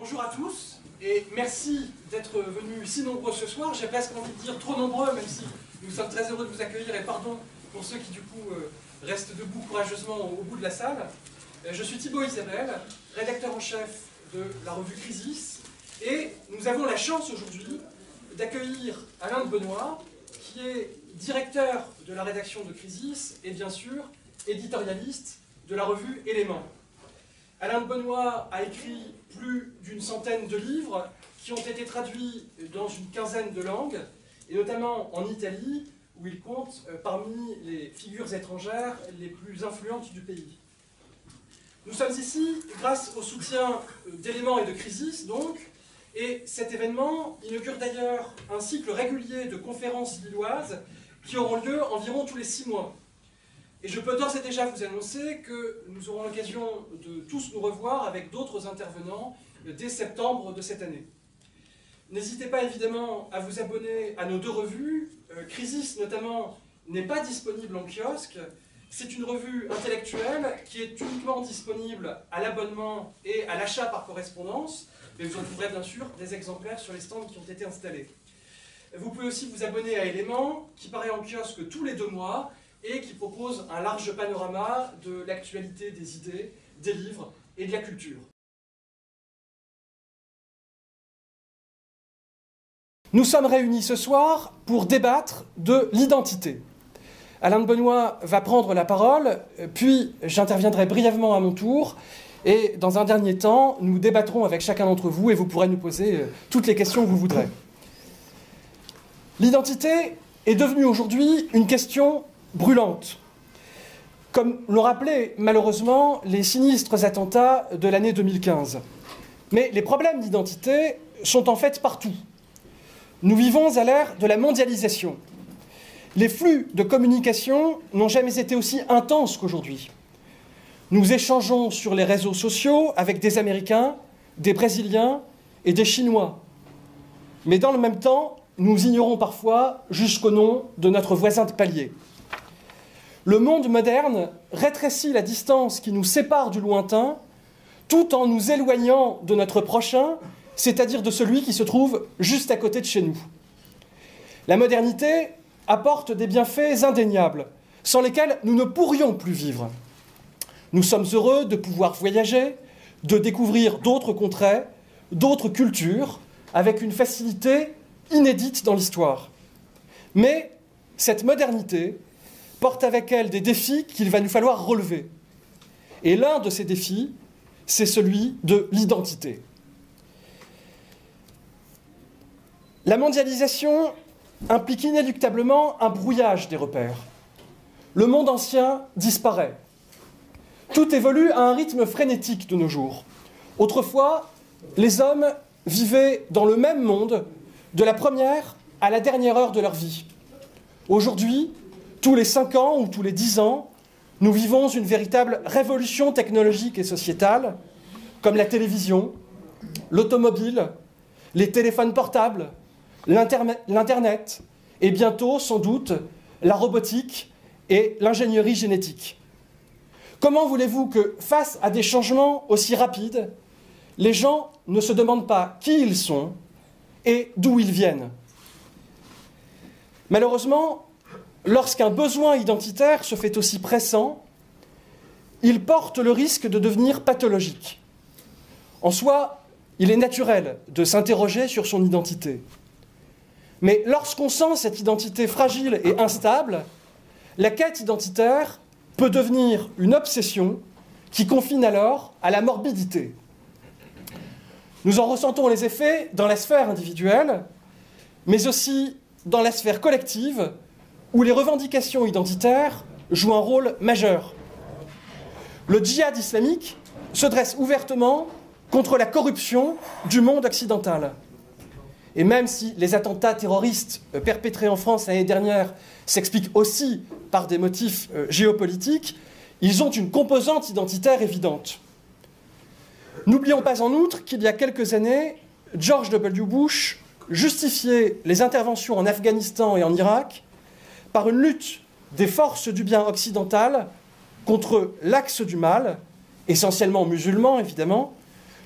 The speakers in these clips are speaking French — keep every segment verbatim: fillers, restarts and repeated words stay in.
Bonjour à tous et merci d'être venus si nombreux ce soir. J'ai presque envie de dire trop nombreux, même si nous sommes très heureux de vous accueillir et pardon pour ceux qui du coup euh, restent debout courageusement au, au bout de la salle. Euh, je suis Thibaut Isabelle, rédacteur en chef de la revue Crisis et nous avons la chance aujourd'hui d'accueillir Alain de Benoît qui est directeur de la rédaction de Crisis et bien sûr éditorialiste de la revue Éléments. Alain de Benoît a écrit plus d'une centaine de livres qui ont été traduits dans une quinzaine de langues, et notamment en Italie, où il compte parmi les figures étrangères les plus influentes du pays. Nous sommes ici grâce au soutien d'Éléments et de Crisis, donc, et cet événement inaugure d'ailleurs un cycle régulier de conférences lilloises qui auront lieu environ tous les six mois. Et je peux d'ores et déjà vous annoncer que nous aurons l'occasion de tous nous revoir avec d'autres intervenants dès septembre de cette année. N'hésitez pas évidemment à vous abonner à nos deux revues. Euh, Crisis notamment n'est pas disponible en kiosque. C'est une revue intellectuelle qui est uniquement disponible à l'abonnement et à l'achat par correspondance. Mais vous en trouverez bien sûr des exemplaires sur les stands qui ont été installés. Vous pouvez aussi vous abonner à Éléments, qui paraît en kiosque tous les deux mois, et qui propose un large panorama de l'actualité des idées, des livres et de la culture. Nous sommes réunis ce soir pour débattre de l'identité. Alain de Benoît va prendre la parole, puis j'interviendrai brièvement à mon tour, et dans un dernier temps, nous débattrons avec chacun d'entre vous et vous pourrez nous poser toutes les questions que vous voudrez. L'identité est devenue aujourd'hui une question brûlante, comme l'ont rappelé malheureusement les sinistres attentats de l'année deux mille quinze. Mais les problèmes d'identité sont en fait partout. Nous vivons à l'ère de la mondialisation. Les flux de communication n'ont jamais été aussi intenses qu'aujourd'hui. Nous échangeons sur les réseaux sociaux avec des Américains, des Brésiliens et des Chinois. Mais dans le même temps, nous ignorons parfois jusqu'au nom de notre voisin de palier. Le monde moderne rétrécit la distance qui nous sépare du lointain, tout en nous éloignant de notre prochain, c'est-à-dire de celui qui se trouve juste à côté de chez nous. La modernité apporte des bienfaits indéniables, sans lesquels nous ne pourrions plus vivre. Nous sommes heureux de pouvoir voyager, de découvrir d'autres contrées, d'autres cultures, avec une facilité inédite dans l'histoire. Mais cette modernité porte avec elle des défis qu'il va nous falloir relever. Et l'un de ces défis, c'est celui de l'identité. La mondialisation implique inéluctablement un brouillage des repères. Le monde ancien disparaît. Tout évolue à un rythme frénétique de nos jours. Autrefois, les hommes vivaient dans le même monde de la première à la dernière heure de leur vie. Aujourd'hui, tous les cinq ans ou tous les dix ans, nous vivons une véritable révolution technologique et sociétale, comme la télévision, l'automobile, les téléphones portables, l'Internet, et bientôt, sans doute, la robotique et l'ingénierie génétique. Comment voulez-vous que, face à des changements aussi rapides, les gens ne se demandent pas qui ils sont et d'où ils viennent? Malheureusement, lorsqu'un besoin identitaire se fait aussi pressant, il porte le risque de devenir pathologique. En soi, il est naturel de s'interroger sur son identité. Mais lorsqu'on sent cette identité fragile et instable, la quête identitaire peut devenir une obsession qui confine alors à la morbidité. Nous en ressentons les effets dans la sphère individuelle, mais aussi dans la sphère collective, où les revendications identitaires jouent un rôle majeur. Le djihad islamique se dresse ouvertement contre la corruption du monde occidental. Et même si les attentats terroristes perpétrés en France l'année dernière s'expliquent aussi par des motifs géopolitiques, ils ont une composante identitaire évidente. N'oublions pas en outre qu'il y a quelques années, George W. Bush justifiait les interventions en Afghanistan et en Irak par une lutte des forces du bien occidentales contre l'axe du mal, essentiellement musulman évidemment,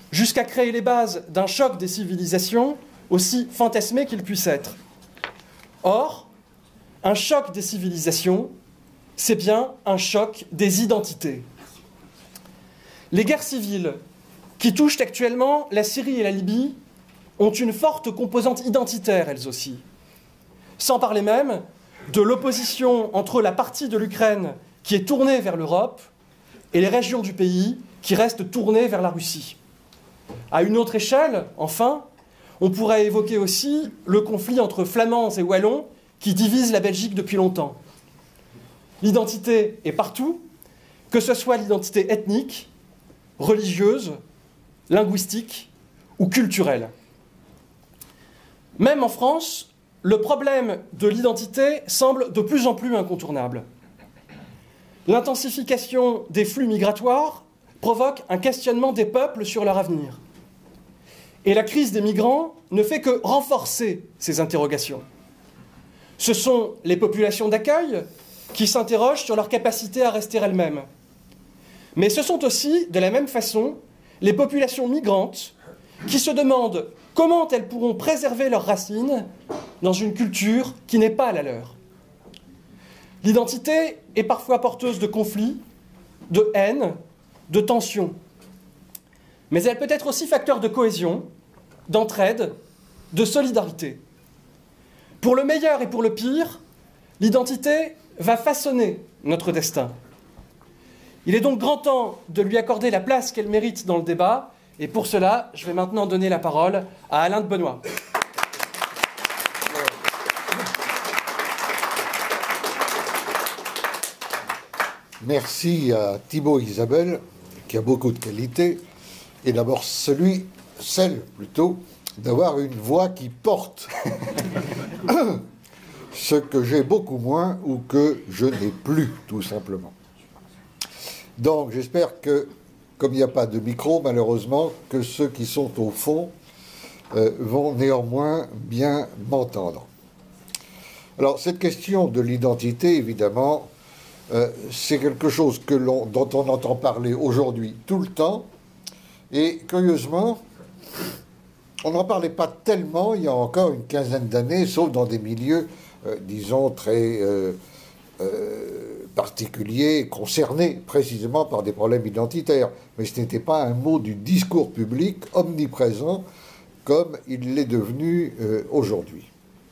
jusqu'à créer les bases d'un choc des civilisations, aussi fantasmé qu'il puisse être. Or, un choc des civilisations, c'est bien un choc des identités. Les guerres civiles qui touchent actuellement la Syrie et la Libye ont une forte composante identitaire, elles aussi. Sans parler même de l'opposition entre la partie de l'Ukraine qui est tournée vers l'Europe et les régions du pays qui restent tournées vers la Russie. À une autre échelle, enfin, on pourrait évoquer aussi le conflit entre Flamands et Wallons qui divise la Belgique depuis longtemps. L'identité est partout, que ce soit l'identité ethnique, religieuse, linguistique ou culturelle. Même en France, le problème de l'identité semble de plus en plus incontournable. L'intensification des flux migratoires provoque un questionnement des peuples sur leur avenir. Et la crise des migrants ne fait que renforcer ces interrogations. Ce sont les populations d'accueil qui s'interrogent sur leur capacité à rester elles-mêmes. Mais ce sont aussi, de la même façon, les populations migrantes qui se demandent comment elles pourront préserver leurs racines dans une culture qui n'est pas la leur. L'identité est parfois porteuse de conflits, de haine, de tensions. Mais elle peut être aussi facteur de cohésion, d'entraide, de solidarité. Pour le meilleur et pour le pire, l'identité va façonner notre destin. Il est donc grand temps de lui accorder la place qu'elle mérite dans le débat, et pour cela, je vais maintenant donner la parole à Alain de Benoît. Merci à Thibaut Isabelle, qui a beaucoup de qualités, et d'abord celui, celle plutôt, d'avoir une voix qui porte, ce que j'ai beaucoup moins ou que je n'ai plus, tout simplement. Donc j'espère que, comme il n'y a pas de micro, malheureusement, que ceux qui sont au fond euh, vont néanmoins bien m'entendre. Alors cette question de l'identité, évidemment, euh, c'est quelque chose que l'on, dont on entend parler aujourd'hui tout le temps, et curieusement, on n'en parlait pas tellement il y a encore une quinzaine d'années, sauf dans des milieux, euh, disons, très euh, euh, particuliers, concernés précisément par des problèmes identitaires. Mais ce n'était pas un mot du discours public omniprésent comme il l'est devenu euh, aujourd'hui.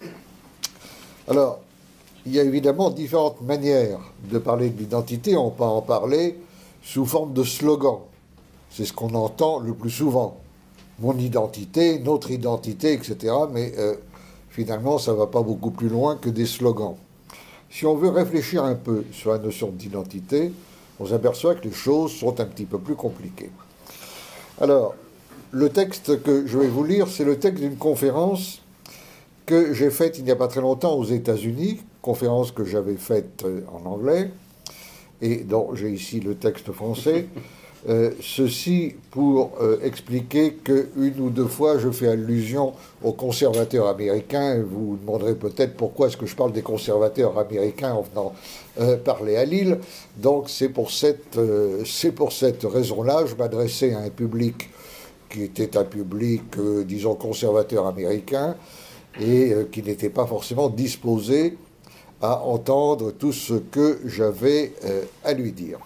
Alors, il y a évidemment différentes manières de parler de l'identité. On peut en parler sous forme de slogan. C'est ce qu'on entend le plus souvent. Mon identité, notre identité, et cetera. Mais euh, finalement, ça ne va pas beaucoup plus loin que des slogans. Si on veut réfléchir un peu sur la notion d'identité, on s'aperçoit que les choses sont un petit peu plus compliquées. Alors, le texte que je vais vous lire, c'est le texte d'une conférence que j'ai faite il n'y a pas très longtemps aux États-Unis, conférence que j'avais faite en anglais, et dont j'ai ici le texte français. Euh, ceci pour euh, expliquer qu'une ou deux fois je fais allusion aux conservateurs américains. Vous vous demanderez peut-être pourquoi est-ce que je parle des conservateurs américains en venant euh, parler à Lille. Donc c'est pour cette, euh, c'est pour cette raison-là, je m'adressais à un public qui était un public, euh, disons, conservateur américain, et euh, qui n'était pas forcément disposé à entendre tout ce que j'avais euh, à lui dire.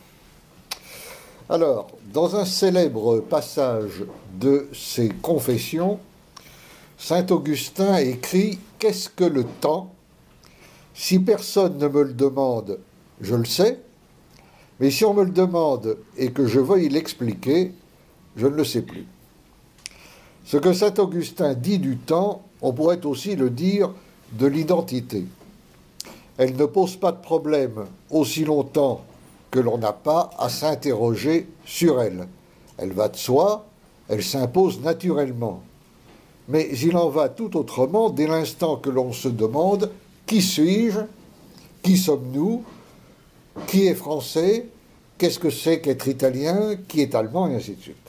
Alors, dans un célèbre passage de ses Confessions, saint Augustin écrit « Qu'est-ce que le temps ? Si personne ne me le demande, je le sais, mais si on me le demande et que je veuille l'expliquer, je ne le sais plus. » Ce que saint Augustin dit du temps, on pourrait aussi le dire de l'identité. Elle ne pose pas de problème aussi longtemps que l'on n'a pas à s'interroger sur elle. Elle va de soi, elle s'impose naturellement. Mais il en va tout autrement dès l'instant que l'on se demande « Qui suis-je ? Qui sommes-nous ? Qui est français ? Qu'est-ce que c'est qu'être italien ? Qui est allemand ?» et ainsi de suite.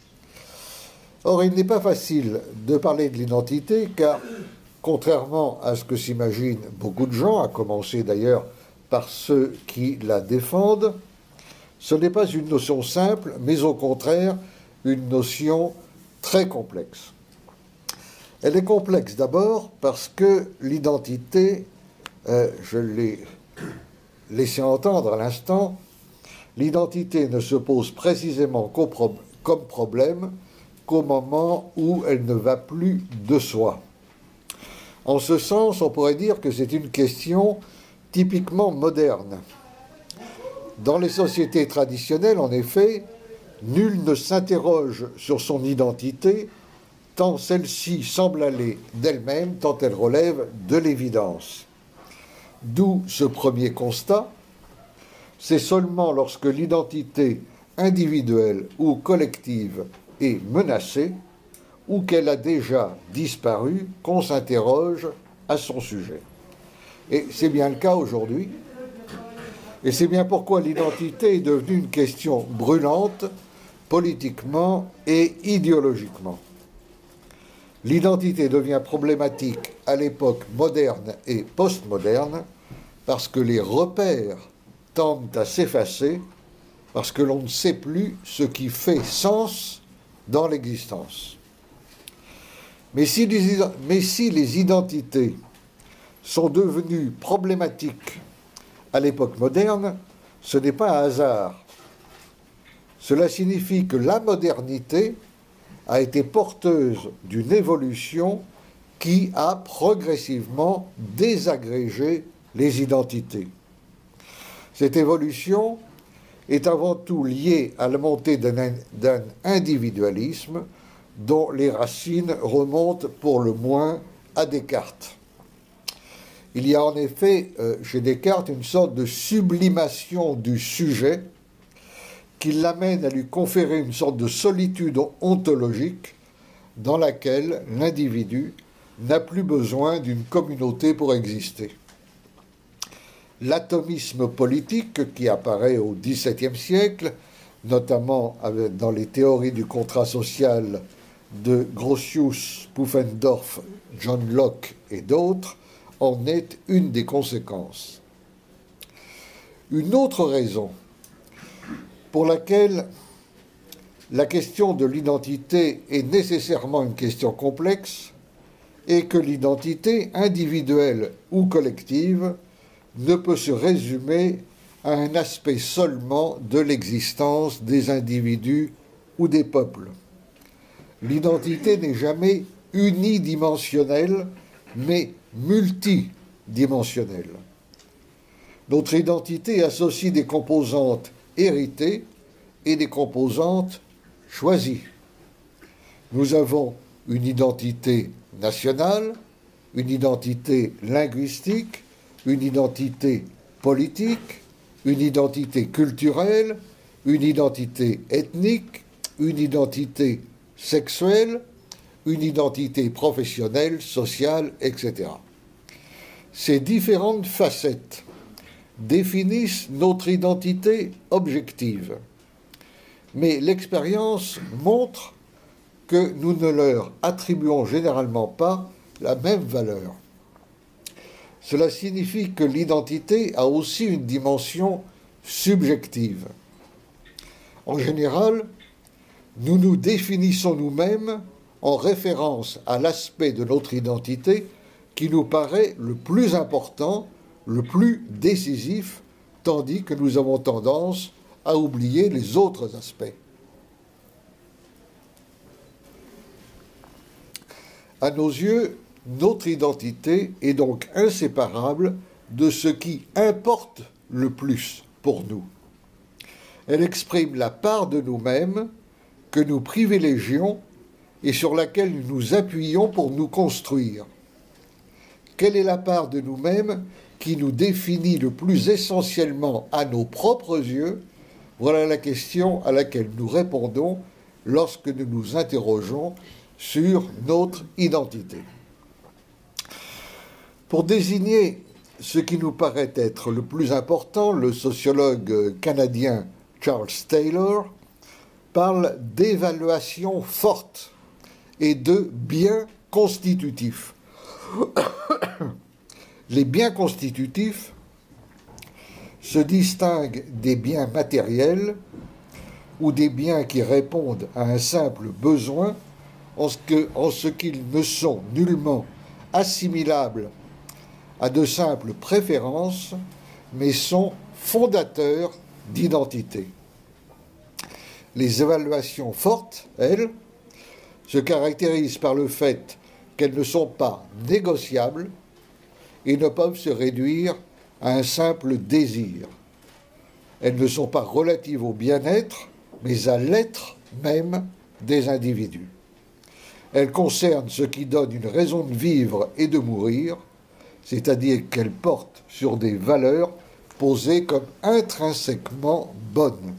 Or, il n'est pas facile de parler de l'identité, car, contrairement à ce que s'imaginent beaucoup de gens, à commencer d'ailleurs par ceux qui la défendent, ce n'est pas une notion simple, mais au contraire une notion très complexe. Elle est complexe d'abord parce que l'identité, euh, je l'ai laissé entendre à l'instant, l'identité ne se pose précisément comme problème qu'au moment où elle ne va plus de soi. En ce sens, on pourrait dire que c'est une question typiquement moderne. Dans les sociétés traditionnelles, en effet, nul ne s'interroge sur son identité tant celle-ci semble aller d'elle-même, tant elle relève de l'évidence. D'où ce premier constat, c'est seulement lorsque l'identité individuelle ou collective est menacée ou qu'elle a déjà disparu qu'on s'interroge à son sujet. Et c'est bien le cas aujourd'hui. Et c'est bien pourquoi l'identité est devenue une question brûlante, politiquement et idéologiquement. L'identité devient problématique à l'époque moderne et postmoderne parce que les repères tendent à s'effacer, parce que l'on ne sait plus ce qui fait sens dans l'existence. Mais si les, mais si les identités sont devenues problématiques à l'époque moderne, ce n'est pas un hasard. Cela signifie que la modernité a été porteuse d'une évolution qui a progressivement désagrégé les identités. Cette évolution est avant tout liée à la montée d'un, d'un individualisme dont les racines remontent pour le moins à Descartes. Il y a en effet euh, chez Descartes une sorte de sublimation du sujet qui l'amène à lui conférer une sorte de solitude ontologique dans laquelle l'individu n'a plus besoin d'une communauté pour exister. L'atomisme politique qui apparaît au dix-septième siècle, notamment dans les théories du contrat social de Grotius, Pufendorf, John Locke et d'autres, en est une des conséquences. Une autre raison pour laquelle la question de l'identité est nécessairement une question complexe est que l'identité individuelle ou collective ne peut se résumer à un aspect seulement de l'existence des individus ou des peuples. L'identité n'est jamais unidimensionnelle, mais multidimensionnelle. Notre identité associe des composantes héritées et des composantes choisies. Nous avons une identité nationale, une identité linguistique, une identité politique, une identité culturelle, une identité ethnique, une identité sexuelle, une identité professionnelle, sociale, et cetera. Ces différentes facettes définissent notre identité objective. Mais l'expérience montre que nous ne leur attribuons généralement pas la même valeur. Cela signifie que l'identité a aussi une dimension subjective. En général, nous nous définissons nous-mêmes en référence à l'aspect de notre identité qui nous paraît le plus important, le plus décisif, tandis que nous avons tendance à oublier les autres aspects. À nos yeux, notre identité est donc inséparable de ce qui importe le plus pour nous. Elle exprime la part de nous-mêmes que nous privilégions et sur laquelle nous nous appuyons pour nous construire. Quelle est la part de nous-mêmes qui nous définit le plus essentiellement à nos propres yeux? Voilà la question à laquelle nous répondons lorsque nous nous interrogeons sur notre identité. Pour désigner ce qui nous paraît être le plus important, le sociologue canadien Charles Taylor parle d'évaluation forte et de biens constitutifs. Les biens constitutifs se distinguent des biens matériels ou des biens qui répondent à un simple besoin en ce que- en ce qu'ils ne sont nullement assimilables à de simples préférences, mais sont fondateurs d'identité. Les évaluations fortes, elles, se caractérisent par le fait qu'elles ne sont pas négociables et ne peuvent se réduire à un simple désir. Elles ne sont pas relatives au bien-être, mais à l'être même des individus. Elles concernent ce qui donne une raison de vivre et de mourir, c'est-à-dire qu'elles portent sur des valeurs posées comme intrinsèquement bonnes.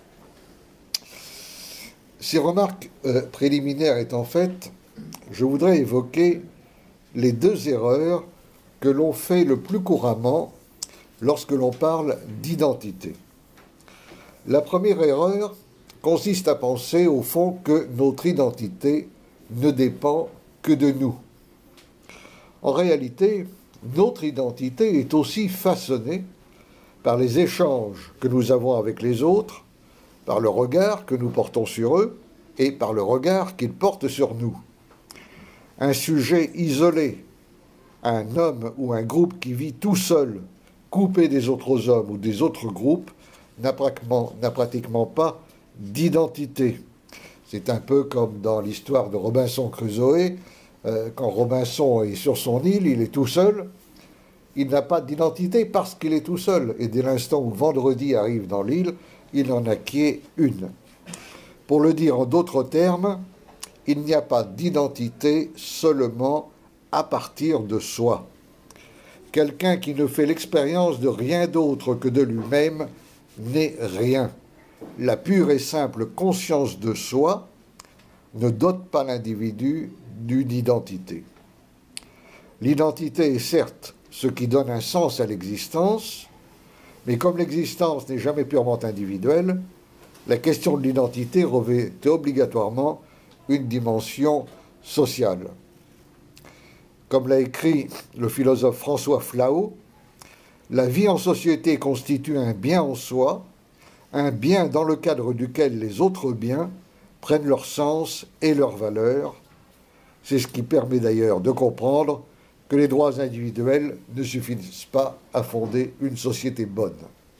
Ces remarques euh, préliminaires étant faites, je voudrais évoquer les deux erreurs que l'on fait le plus couramment lorsque l'on parle d'identité. La première erreur consiste à penser au fond que notre identité ne dépend que de nous. En réalité, notre identité est aussi façonnée par les échanges que nous avons avec les autres, par le regard que nous portons sur eux et par le regard qu'ils portent sur nous. Un sujet isolé, un homme ou un groupe qui vit tout seul, coupé des autres hommes ou des autres groupes, n'a pratiquement, n'a pratiquement pas d'identité. C'est un peu comme dans l'histoire de Robinson Crusoe. Euh, quand Robinson est sur son île, il est tout seul. Il n'a pas d'identité parce qu'il est tout seul. Et dès l'instant où Vendredi arrive dans l'île, il en acquiert une. Pour le dire en d'autres termes, il n'y a pas d'identité seulement à partir de soi. Quelqu'un qui ne fait l'expérience de rien d'autre que de lui-même n'est rien. La pure et simple conscience de soi ne dote pas l'individu d'une identité. L'identité est certes ce qui donne un sens à l'existence, mais comme l'existence n'est jamais purement individuelle, la question de l'identité revêt obligatoirement une dimension sociale. Comme l'a écrit le philosophe François Flahault, la vie en société constitue un bien en soi, un bien dans le cadre duquel les autres biens prennent leur sens et leur valeur. C'est ce qui permet d'ailleurs de comprendre que les droits individuels ne suffisent pas à fonder une société bonne.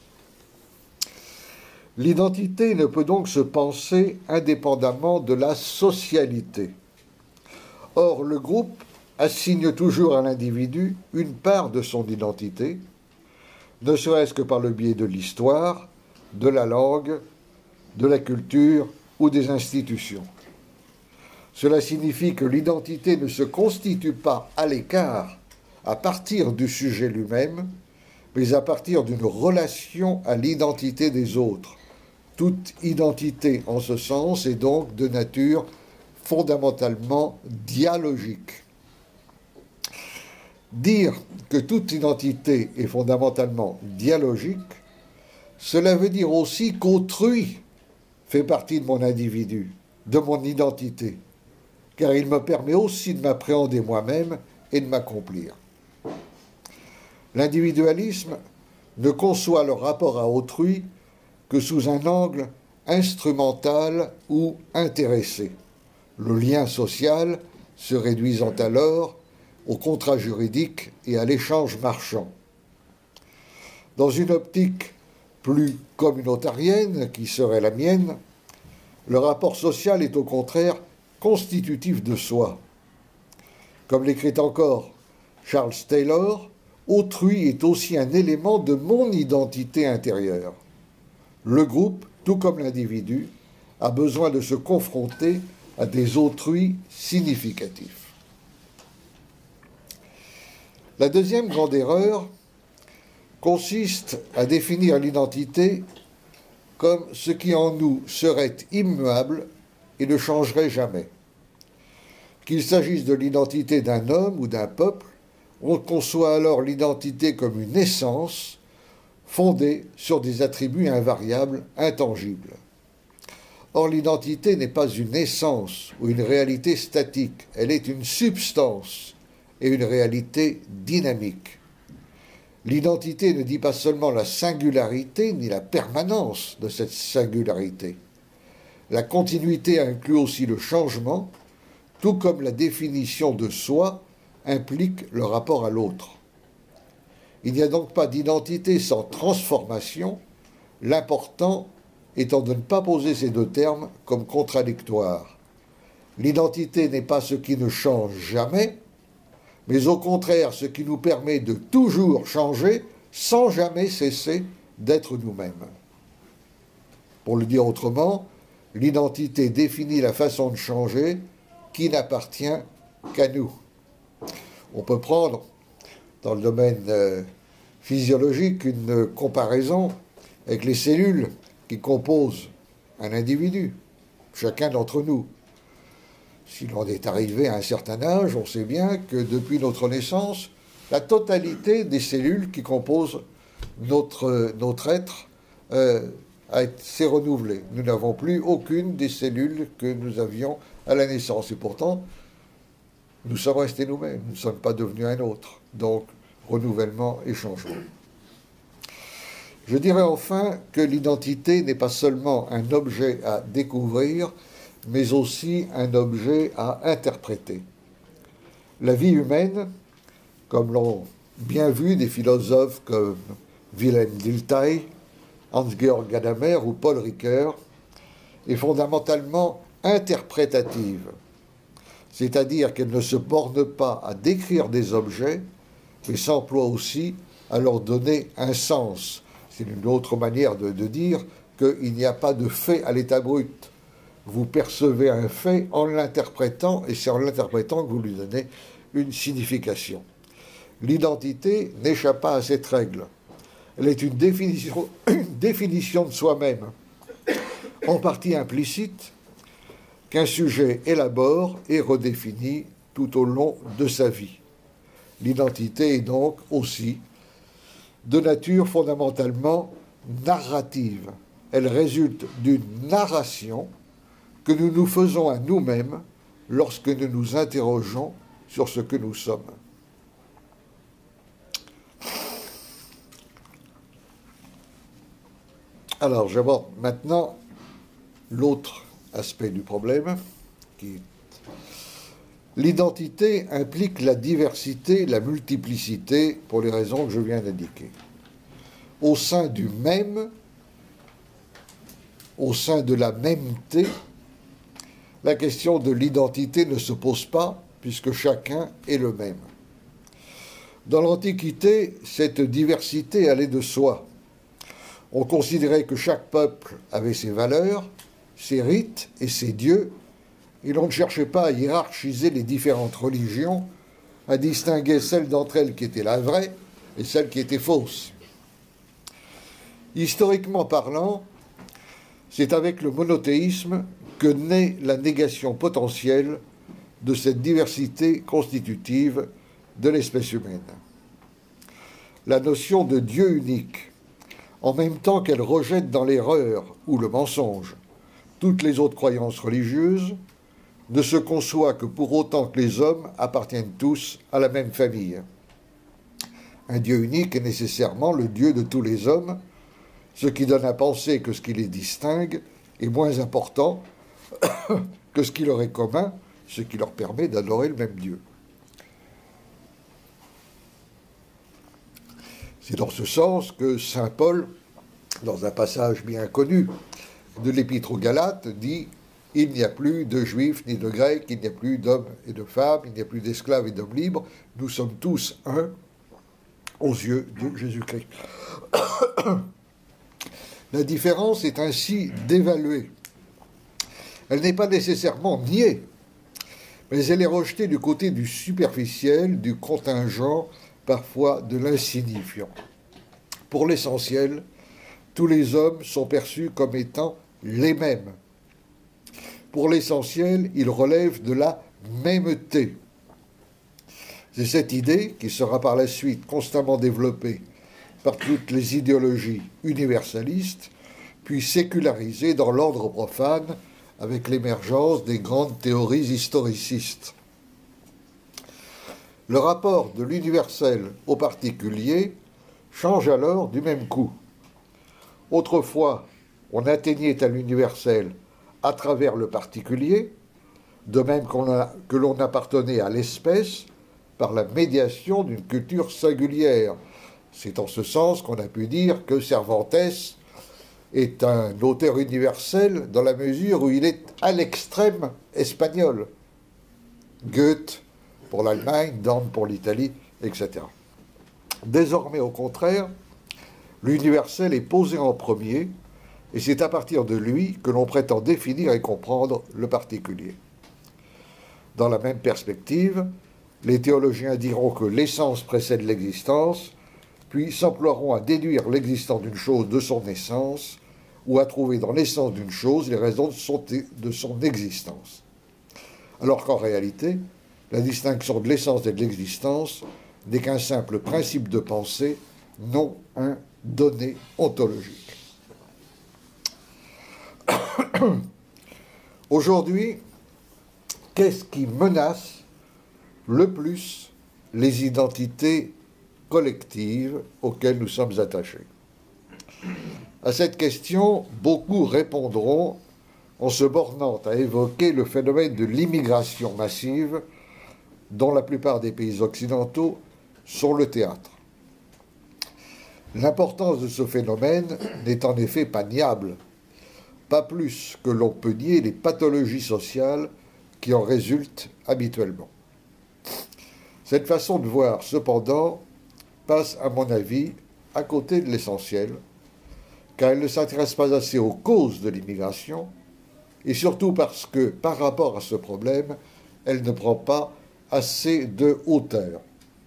L'identité ne peut donc se penser indépendamment de la socialité. Or, le groupe assigne toujours à l'individu une part de son identité, ne serait-ce que par le biais de l'histoire, de la langue, de la culture ou des institutions. Cela signifie que l'identité ne se constitue pas à l'écart, à partir du sujet lui-même, mais à partir d'une relation à l'identité des autres. Toute identité, en ce sens, est donc de nature fondamentalement dialogique. Dire que toute identité est fondamentalement dialogique, cela veut dire aussi qu'autrui fait partie de mon individu, de mon identité, car il me permet aussi de m'appréhender moi-même et de m'accomplir. L'individualisme ne conçoit le rapport à autrui que sous un angle instrumental ou intéressé, le lien social se réduisant alors au contrat juridique et à l'échange marchand. Dans une optique plus communautarienne, qui serait la mienne, le rapport social est au contraire constitutif de soi. Comme l'écrit encore Charles Taylor, autrui est aussi un élément de mon identité intérieure. Le groupe, tout comme l'individu, a besoin de se confronter à des autrui significatifs. La deuxième grande erreur consiste à définir l'identité comme ce qui en nous serait immuable et ne changerait jamais. Qu'il s'agisse de l'identité d'un homme ou d'un peuple, on conçoit alors l'identité comme une essence fondée sur des attributs invariables, intangibles. Or, l'identité n'est pas une essence ou une réalité statique, elle est une substance et une réalité dynamique. L'identité ne dit pas seulement la singularité ni la permanence de cette singularité. La continuité inclut aussi le changement, tout comme la définition de soi implique le rapport à l'autre. Il n'y a donc pas d'identité sans transformation, l'important étant de ne pas poser ces deux termes comme contradictoires. L'identité n'est pas ce qui ne change jamais, mais au contraire ce qui nous permet de toujours changer sans jamais cesser d'être nous-mêmes. Pour le dire autrement, l'identité définit la façon de changer qui n'appartient qu'à nous. On peut prendre, dans le domaine euh, physiologique, une comparaison avec les cellules qui composent un individu, chacun d'entre nous. Si l'on est arrivé à un certain âge, on sait bien que depuis notre naissance, la totalité des cellules qui composent notre, notre être euh, s'est renouvelée. Nous n'avons plus aucune des cellules que nous avions à la naissance. Et pourtant, nous sommes restés nous-mêmes, nous ne sommes pas devenus un autre. Donc, renouvellement et changement. Je dirais enfin que l'identité n'est pas seulement un objet à découvrir, mais aussi un objet à interpréter. La vie humaine, comme l'ont bien vu des philosophes comme Wilhelm Dilthey, Hans-Georg Gadamer ou Paul Ricoeur, est fondamentalement interprétative, c'est-à-dire qu'elle ne se borne pas à décrire des objets, mais s'emploie aussi à leur donner un sens. C'est une autre manière de, de dire qu'il n'y a pas de fait à l'état brut. Vous percevez un fait en l'interprétant, et c'est en l'interprétant que vous lui donnez une signification. L'identité n'échappe pas à cette règle. Elle est une définition, une définition de soi-même, en partie implicite, qu'un sujet élabore et redéfinit tout au long de sa vie. L'identité est donc aussi de nature fondamentalement narrative. Elle résulte d'une narration que nous nous faisons à nous-mêmes lorsque nous nous interrogeons sur ce que nous sommes. Alors, j'aborde maintenant l'autre aspect du problème, qui l'identité implique la diversité, la multiplicité, pour les raisons que je viens d'indiquer. Au sein du même, au sein de la mêmeté, la question de l'identité ne se pose pas, puisque chacun est le même. Dans l'Antiquité, cette diversité allait de soi. On considérait que chaque peuple avait ses valeurs, ses rites et ses dieux, et l'on ne cherchait pas à hiérarchiser les différentes religions, à distinguer celle d'entre elles qui était la vraie et celle qui était fausse. Historiquement parlant, c'est avec le monothéisme que naît la négation potentielle de cette diversité constitutive de l'espèce humaine. La notion de Dieu unique, en même temps qu'elle rejette dans l'erreur ou le mensonge toutes les autres croyances religieuses, ne se conçoit que pour autant que les hommes appartiennent tous à la même famille. Un Dieu unique est nécessairement le Dieu de tous les hommes, ce qui donne à penser que ce qui les distingue est moins important que ce qui leur est commun, ce qui leur permet d'adorer le même Dieu. C'est dans ce sens que saint Paul, dans un passage bien connu de l'Épître aux Galates, dit « Il n'y a plus de Juifs ni de Grecs, il n'y a plus d'hommes et de femmes, il n'y a plus d'esclaves et d'hommes libres, nous sommes tous un aux yeux de Jésus-Christ. » La différence est ainsi dévaluée. Elle n'est pas nécessairement niée, mais elle est rejetée du côté du superficiel, du contingent, parfois de l'insignifiant. Pour l'essentiel, tous les hommes sont perçus comme étant les mêmes. Pour l'essentiel, ils relèvent de la mêmeté. C'est cette idée qui sera par la suite constamment développée par toutes les idéologies universalistes, puis sécularisée dans l'ordre profane avec l'émergence des grandes théories historicistes. Le rapport de l'universel au particulier change alors du même coup. Autrefois, on atteignait à l'universel à travers le particulier, de même qu'on a, que l'on appartenait à l'espèce par la médiation d'une culture singulière. C'est en ce sens qu'on a pu dire que Cervantes est un auteur universel dans la mesure où il est à l'extrême espagnol. Goethe pour l'Allemagne, Dante pour l'Italie, et cetera. Désormais, au contraire, l'universel est posé en premier, et c'est à partir de lui que l'on prétend définir et comprendre le particulier. Dans la même perspective, les théologiens diront que l'essence précède l'existence, puis s'emploieront à déduire l'existence d'une chose de son essence, ou à trouver dans l'essence d'une chose les raisons de son, de son existence. Alors qu'en réalité, la distinction de l'essence et de l'existence n'est qu'un simple principe de pensée, non un donné ontologique. Aujourd'hui, qu'est-ce qui menace le plus les identités collectives auxquelles nous sommes attachés? À cette question, beaucoup répondront en se bornant à évoquer le phénomène de l'immigration massive dont la plupart des pays occidentaux sont le théâtre. L'importance de ce phénomène n'est en effet pas niable, pas plus que l'on peut nier les pathologies sociales qui en résultent habituellement. Cette façon de voir, cependant, passe, à mon avis, à côté de l'essentiel, car elle ne s'intéresse pas assez aux causes de l'immigration, et surtout parce que, par rapport à ce problème, elle ne prend pas assez de hauteur.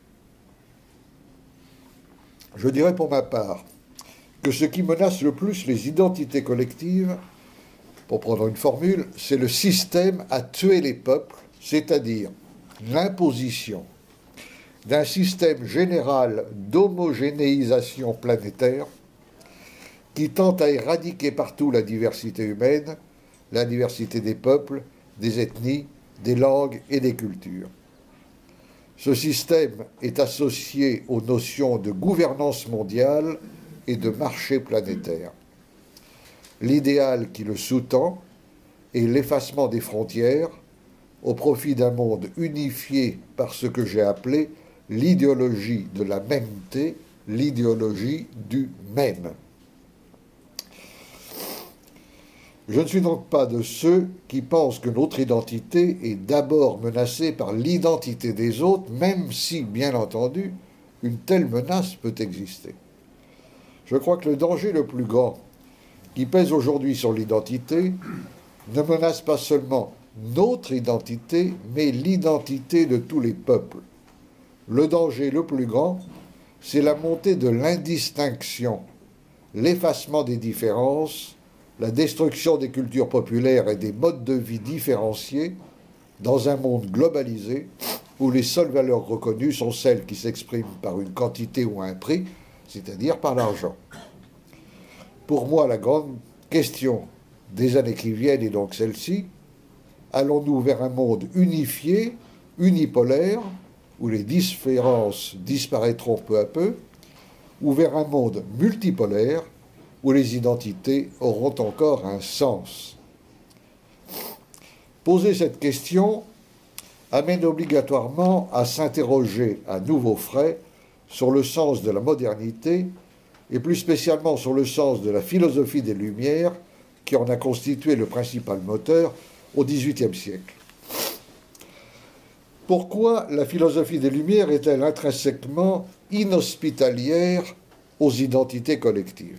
Je dirais pour ma part que ce qui menace le plus les identités collectives, pour prendre une formule, c'est le système à tuer les peuples, c'est-à-dire l'imposition d'un système général d'homogénéisation planétaire qui tente à éradiquer partout la diversité humaine, la diversité des peuples, des ethnies, des langues et des cultures. Ce système est associé aux notions de gouvernance mondiale et de marché planétaire. L'idéal qui le sous-tend est l'effacement des frontières au profit d'un monde unifié par ce que j'ai appelé l'idéologie de la mêmeté, l'idéologie du même. Je ne suis donc pas de ceux qui pensent que notre identité est d'abord menacée par l'identité des autres, même si, bien entendu, une telle menace peut exister. Je crois que le danger le plus grand qui pèse aujourd'hui sur l'identité ne menace pas seulement notre identité, mais l'identité de tous les peuples. Le danger le plus grand, c'est la montée de l'indistinction, l'effacement des différences, la destruction des cultures populaires et des modes de vie différenciés dans un monde globalisé où les seules valeurs reconnues sont celles qui s'expriment par une quantité ou un prix, c'est-à-dire par l'argent. Pour moi, la grande question des années qui viennent est donc celle-ci. Allons-nous vers un monde unifié, unipolaire, où les différences disparaîtront peu à peu, ou vers un monde multipolaire, où les identités auront encore un sens? Poser cette question amène obligatoirement à s'interroger à nouveau frais sur le sens de la modernité, et plus spécialement sur le sens de la philosophie des Lumières, qui en a constitué le principal moteur au dix-huitième siècle. Pourquoi la philosophie des Lumières est-elle intrinsèquement inhospitalière aux identités collectives?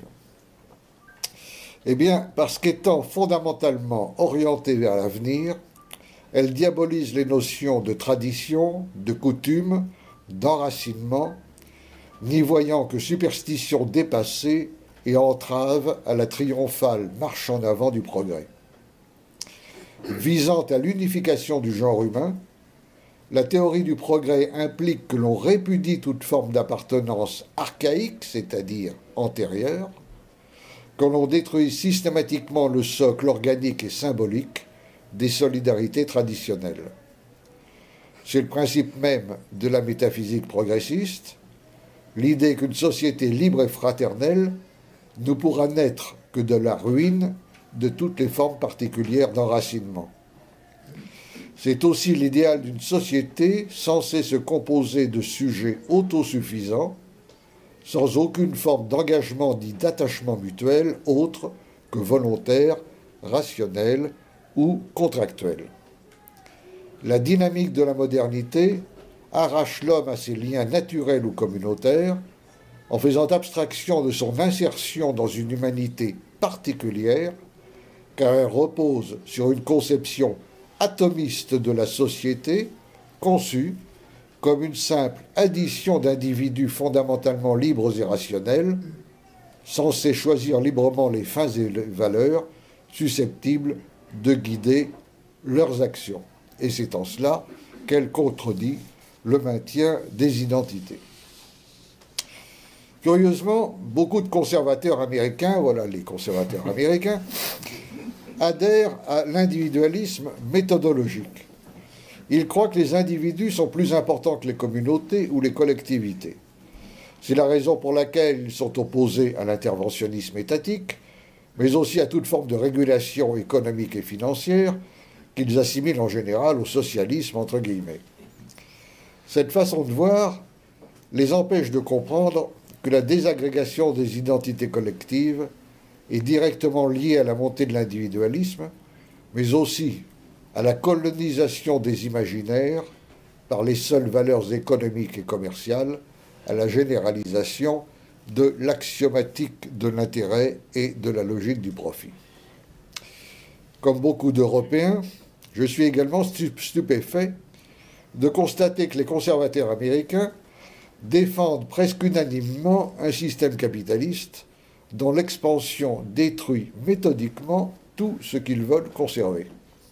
Eh bien, parce qu'étant fondamentalement orientée vers l'avenir, elle diabolise les notions de tradition, de coutume, d'enracinement, n'y voyant que superstition dépassée et entrave à la triomphale marche en avant du progrès. Visant à l'unification du genre humain, la théorie du progrès implique que l'on répudie toute forme d'appartenance archaïque, c'est-à-dire antérieure, que l'on détruise systématiquement le socle organique et symbolique des solidarités traditionnelles. C'est le principe même de la métaphysique progressiste, l'idée qu'une société libre et fraternelle ne pourra naître que de la ruine de toutes les formes particulières d'enracinement. C'est aussi l'idéal d'une société censée se composer de sujets autosuffisants, sans aucune forme d'engagement ni d'attachement mutuel autre que volontaire, rationnel ou contractuel. La dynamique de la modernité arrache l'homme à ses liens naturels ou communautaires en faisant abstraction de son insertion dans une humanité particulière, car elle repose sur une conception atomiste de la société, conçue comme une simple addition d'individus fondamentalement libres et rationnels, censés choisir librement les fins et les valeurs susceptibles de guider leurs actions. Et c'est en cela qu'elle contredit le maintien des identités. Curieusement, beaucoup de conservateurs américains, voilà les conservateurs américains, adhèrent à l'individualisme méthodologique. Ils croient que les individus sont plus importants que les communautés ou les collectivités. C'est la raison pour laquelle ils sont opposés à l'interventionnisme étatique, mais aussi à toute forme de régulation économique et financière qu'ils assimilent en général au socialisme, entre guillemets. Cette façon de voir les empêche de comprendre que la désagrégation des identités collectives est directement liée à la montée de l'individualisme, mais aussi à la colonisation des imaginaires par les seules valeurs économiques et commerciales, à la généralisation de l'axiomatique de l'intérêt et de la logique du profit. Comme beaucoup d'Européens, je suis également stupéfait de constater que les conservateurs américains défendent presque unanimement un système capitaliste dont l'expansion détruit méthodiquement tout ce qu'ils veulent conserver.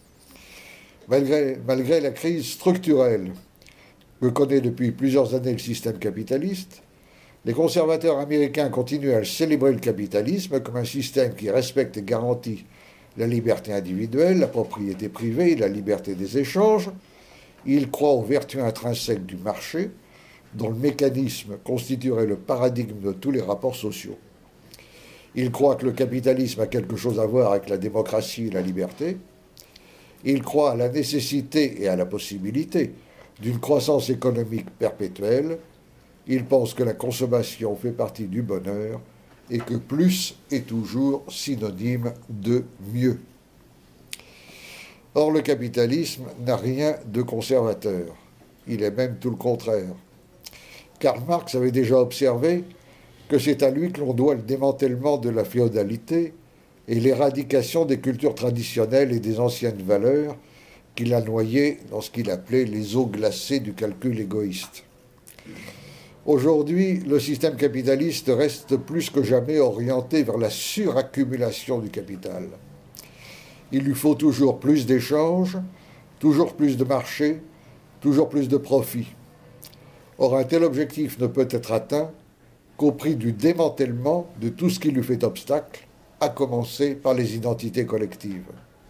Malgré, malgré la crise structurelle que connaît depuis plusieurs années le système capitaliste, les conservateurs américains continuent à célébrer le capitalisme comme un système qui respecte et garantit la liberté individuelle, la propriété privée et la liberté des échanges. Ils croient aux vertus intrinsèques du marché, dont le mécanisme constituerait le paradigme de tous les rapports sociaux. Ils croient que le capitalisme a quelque chose à voir avec la démocratie et la liberté. Ils croient à la nécessité et à la possibilité d'une croissance économique perpétuelle. Ils pensent que la consommation fait partie du bonheur et que plus est toujours synonyme de mieux. Or, le capitalisme n'a rien de conservateur. Il est même tout le contraire. Karl Marx avait déjà observé que c'est à lui que l'on doit le démantèlement de la féodalité et l'éradication des cultures traditionnelles et des anciennes valeurs qu'il a noyées dans ce qu'il appelait les eaux glacées du calcul égoïste. Aujourd'hui, le système capitaliste reste plus que jamais orienté vers la suraccumulation du capital. Il lui faut toujours plus d'échanges, toujours plus de marchés, toujours plus de profits. Or, un tel objectif ne peut être atteint qu'au prix du démantèlement de tout ce qui lui fait obstacle, à commencer par les identités collectives.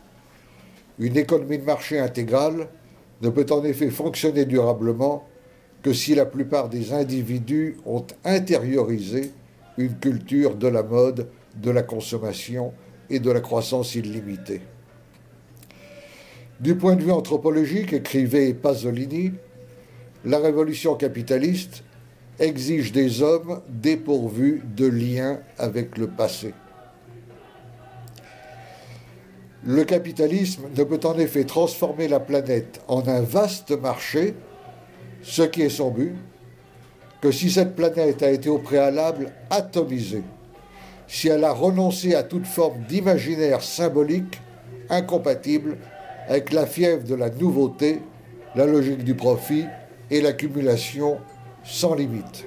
Une économie de marché intégrale ne peut en effet fonctionner durablement que si la plupart des individus ont intériorisé une culture de la mode, de la consommation et de la croissance illimitée. Du point de vue anthropologique, écrivait Pasolini, la révolution capitaliste exige des hommes dépourvus de lien avec le passé. Le capitalisme ne peut en effet transformer la planète en un vaste marché, ce qui est son but, que si cette planète a été au préalable atomisée, si elle a renoncé à toute forme d'imaginaire symbolique incompatible avec la fièvre de la nouveauté, la logique du profit et l'accumulation sans limite.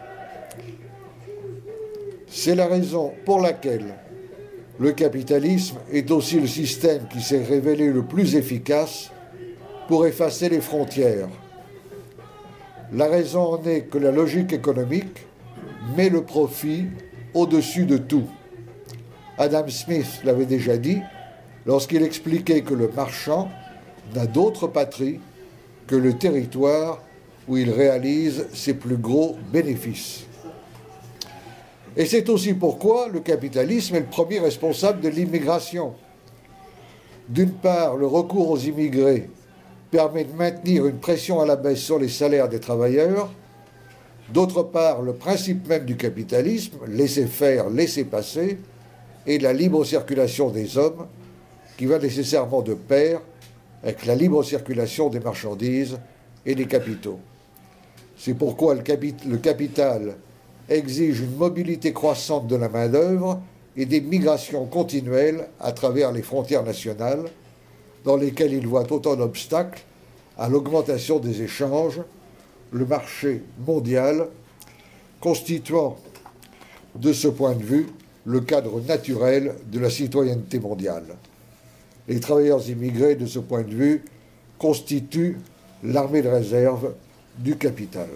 C'est la raison pour laquelle le capitalisme est aussi le système qui s'est révélé le plus efficace pour effacer les frontières. La raison en est que la logique économique met le profit au-dessus de tout. Adam Smith l'avait déjà dit lorsqu'il expliquait que le marchand n'a d'autre patrie que le territoire où il réalise ses plus gros bénéfices. Et c'est aussi pourquoi le capitalisme est le premier responsable de l'immigration. D'une part, le recours aux immigrés permet de maintenir une pression à la baisse sur les salaires des travailleurs. D'autre part, le principe même du capitalisme, laisser faire, laisser passer, et la libre circulation des hommes, qui va nécessairement de pair avec la libre circulation des marchandises et des capitaux. C'est pourquoi le, capi- le capital exige une mobilité croissante de la main-d'œuvre et des migrations continuelles à travers les frontières nationales, dans lesquelles il voit autant d'obstacles à l'augmentation des échanges, le marché mondial constituant, de ce point de vue, le cadre naturel de la citoyenneté mondiale. Les travailleurs immigrés, de ce point de vue, constituent l'armée de réserve du capital.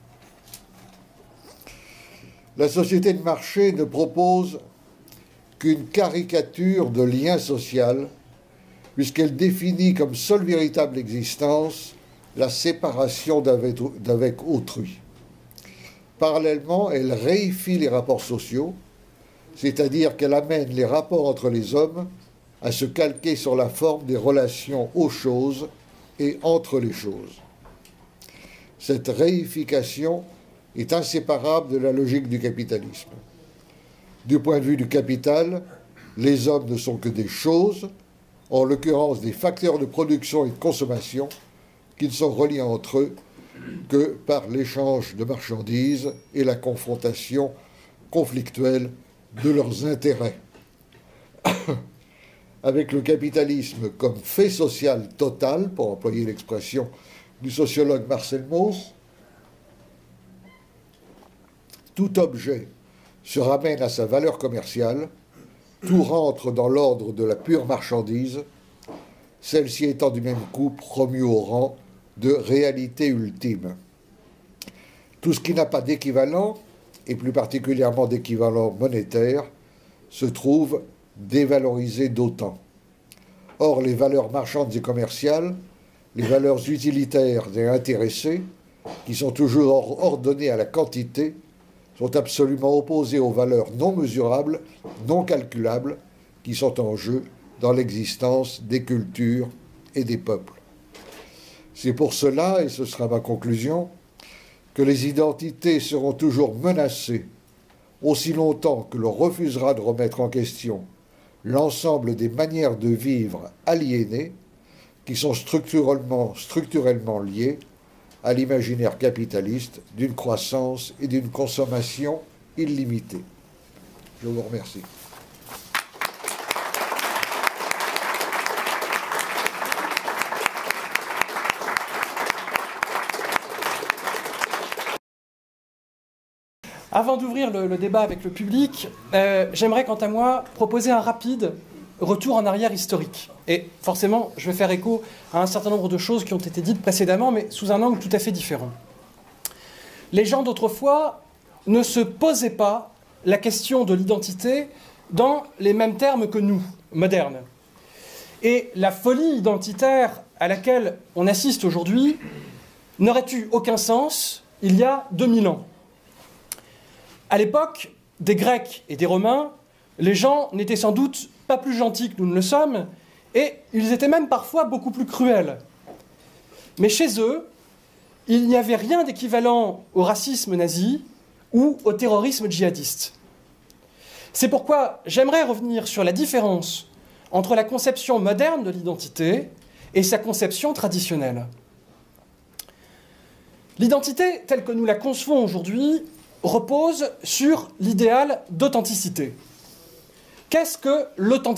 La société de marché ne propose qu'une caricature de lien social, puisqu'elle définit comme seule véritable existence la séparation d'avec, d'avec autrui. Parallèlement, elle réifie les rapports sociaux, c'est-à-dire qu'elle amène les rapports entre les hommes à se calquer sur la forme des relations aux choses et entre les choses. Cette réification est inséparable de la logique du capitalisme. Du point de vue du capital, les hommes ne sont que des choses, en l'occurrence des facteurs de production et de consommation, qui ne sont reliés entre eux que par l'échange de marchandises et la confrontation conflictuelle de leurs intérêts. Avec le capitalisme comme fait social total, pour employer l'expression du sociologue Marcel Mauss, tout objet se ramène à sa valeur commerciale, tout rentre dans l'ordre de la pure marchandise, celle-ci étant du même coup promue au rang de réalité ultime. Tout ce qui n'a pas d'équivalent, et plus particulièrement d'équivalent monétaire, se trouve dévalorisé d'autant. Or, les valeurs marchandes et commerciales, les valeurs utilitaires et intéressées, qui sont toujours ordonnées à la quantité, sont absolument opposées aux valeurs non mesurables, non calculables, qui sont en jeu dans l'existence des cultures et des peuples. C'est pour cela, et ce sera ma conclusion, que les identités seront toujours menacées aussi longtemps que l'on refusera de remettre en question l'ensemble des manières de vivre aliénées qui sont structurellement, structurellement liées à l'imaginaire capitaliste d'une croissance et d'une consommation illimitée. Je vous remercie. Avant d'ouvrir le, le débat avec le public, euh, j'aimerais quant à moi proposer un rapide retour en arrière historique. Et forcément, je vais faire écho à un certain nombre de choses qui ont été dites précédemment, mais sous un angle tout à fait différent. Les gens d'autrefois ne se posaient pas la question de l'identité dans les mêmes termes que nous, modernes. Et la folie identitaire à laquelle on assiste aujourd'hui n'aurait eu aucun sens il y a deux mille ans. À l'époque des Grecs et des Romains, les gens n'étaient sans doute pas plus gentils que nous ne le sommes, et ils étaient même parfois beaucoup plus cruels. Mais chez eux, il n'y avait rien d'équivalent au racisme nazi ou au terrorisme djihadiste. C'est pourquoi j'aimerais revenir sur la différence entre la conception moderne de l'identité et sa conception traditionnelle. L'identité, telle que nous la concevons aujourd'hui, repose sur l'idéal d'authenticité. Qu'est-ce que l'authenticité ?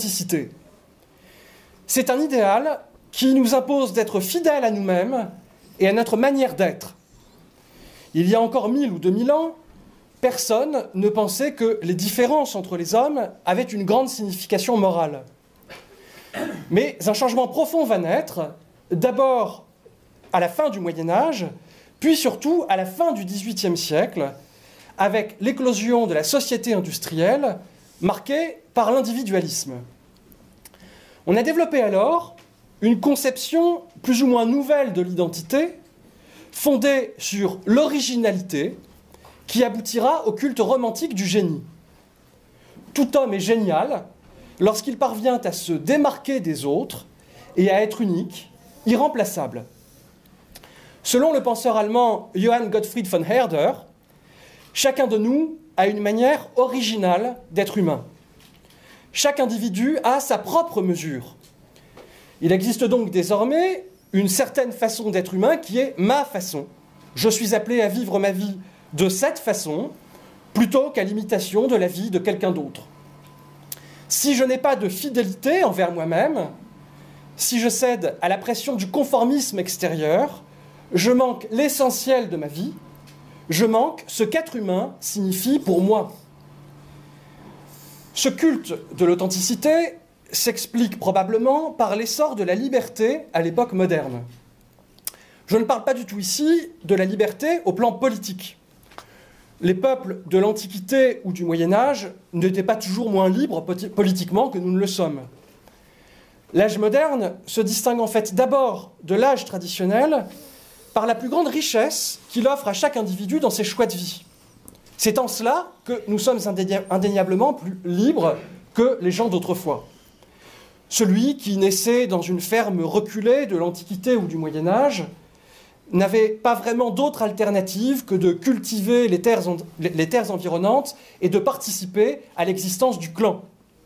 C'est un idéal qui nous impose d'être fidèles à nous-mêmes et à notre manière d'être. Il y a encore mille ou deux mille ans, personne ne pensait que les différences entre les hommes avaient une grande signification morale. Mais un changement profond va naître, d'abord à la fin du Moyen-Âge, puis surtout à la fin du dix-huitième siècle, avec l'éclosion de la société industrielle marquée par l'individualisme. On a développé alors une conception plus ou moins nouvelle de l'identité, fondée sur l'originalité, qui aboutira au culte romantique du génie. Tout homme est génial lorsqu'il parvient à se démarquer des autres et à être unique, irremplaçable. Selon le penseur allemand Johann Gottfried von Herder, chacun de nous a une manière originale d'être humain. Chaque individu a sa propre mesure. Il existe donc désormais une certaine façon d'être humain qui est ma façon. Je suis appelé à vivre ma vie de cette façon, plutôt qu'à l'imitation de la vie de quelqu'un d'autre. Si je n'ai pas de fidélité envers moi-même, si je cède à la pression du conformisme extérieur, je manque l'essentiel de ma vie, je manque ce qu'être humain signifie pour moi. Ce culte de l'authenticité s'explique probablement par l'essor de la liberté à l'époque moderne. Je ne parle pas du tout ici de la liberté au plan politique. Les peuples de l'Antiquité ou du Moyen-Âge n'étaient pas toujours moins libres politiquement que nous ne le sommes. L'âge moderne se distingue en fait d'abord de l'âge traditionnel par la plus grande richesse qu'il offre à chaque individu dans ses choix de vie. C'est en cela que nous sommes indéniablement plus libres que les gens d'autrefois. Celui qui naissait dans une ferme reculée de l'Antiquité ou du Moyen-Âge n'avait pas vraiment d'autre alternative que de cultiver les terres, les terres environnantes et de participer à l'existence du clan.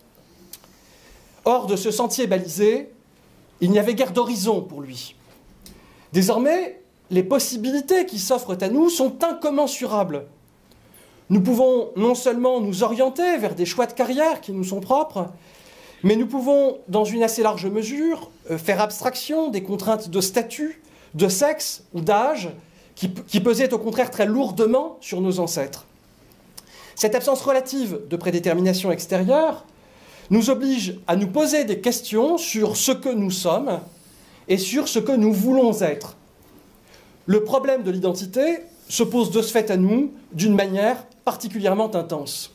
Hors de ce sentier balisé, il n'y avait guère d'horizon pour lui. Désormais, les possibilités qui s'offrent à nous sont incommensurables. Nous pouvons non seulement nous orienter vers des choix de carrière qui nous sont propres, mais nous pouvons, dans une assez large mesure, faire abstraction des contraintes de statut, de sexe ou d'âge qui, qui pesaient au contraire très lourdement sur nos ancêtres. Cette absence relative de prédétermination extérieure nous oblige à nous poser des questions sur ce que nous sommes et sur ce que nous voulons être. Le problème de l'identité se pose de ce fait à nous d'une manière particulièrement intense.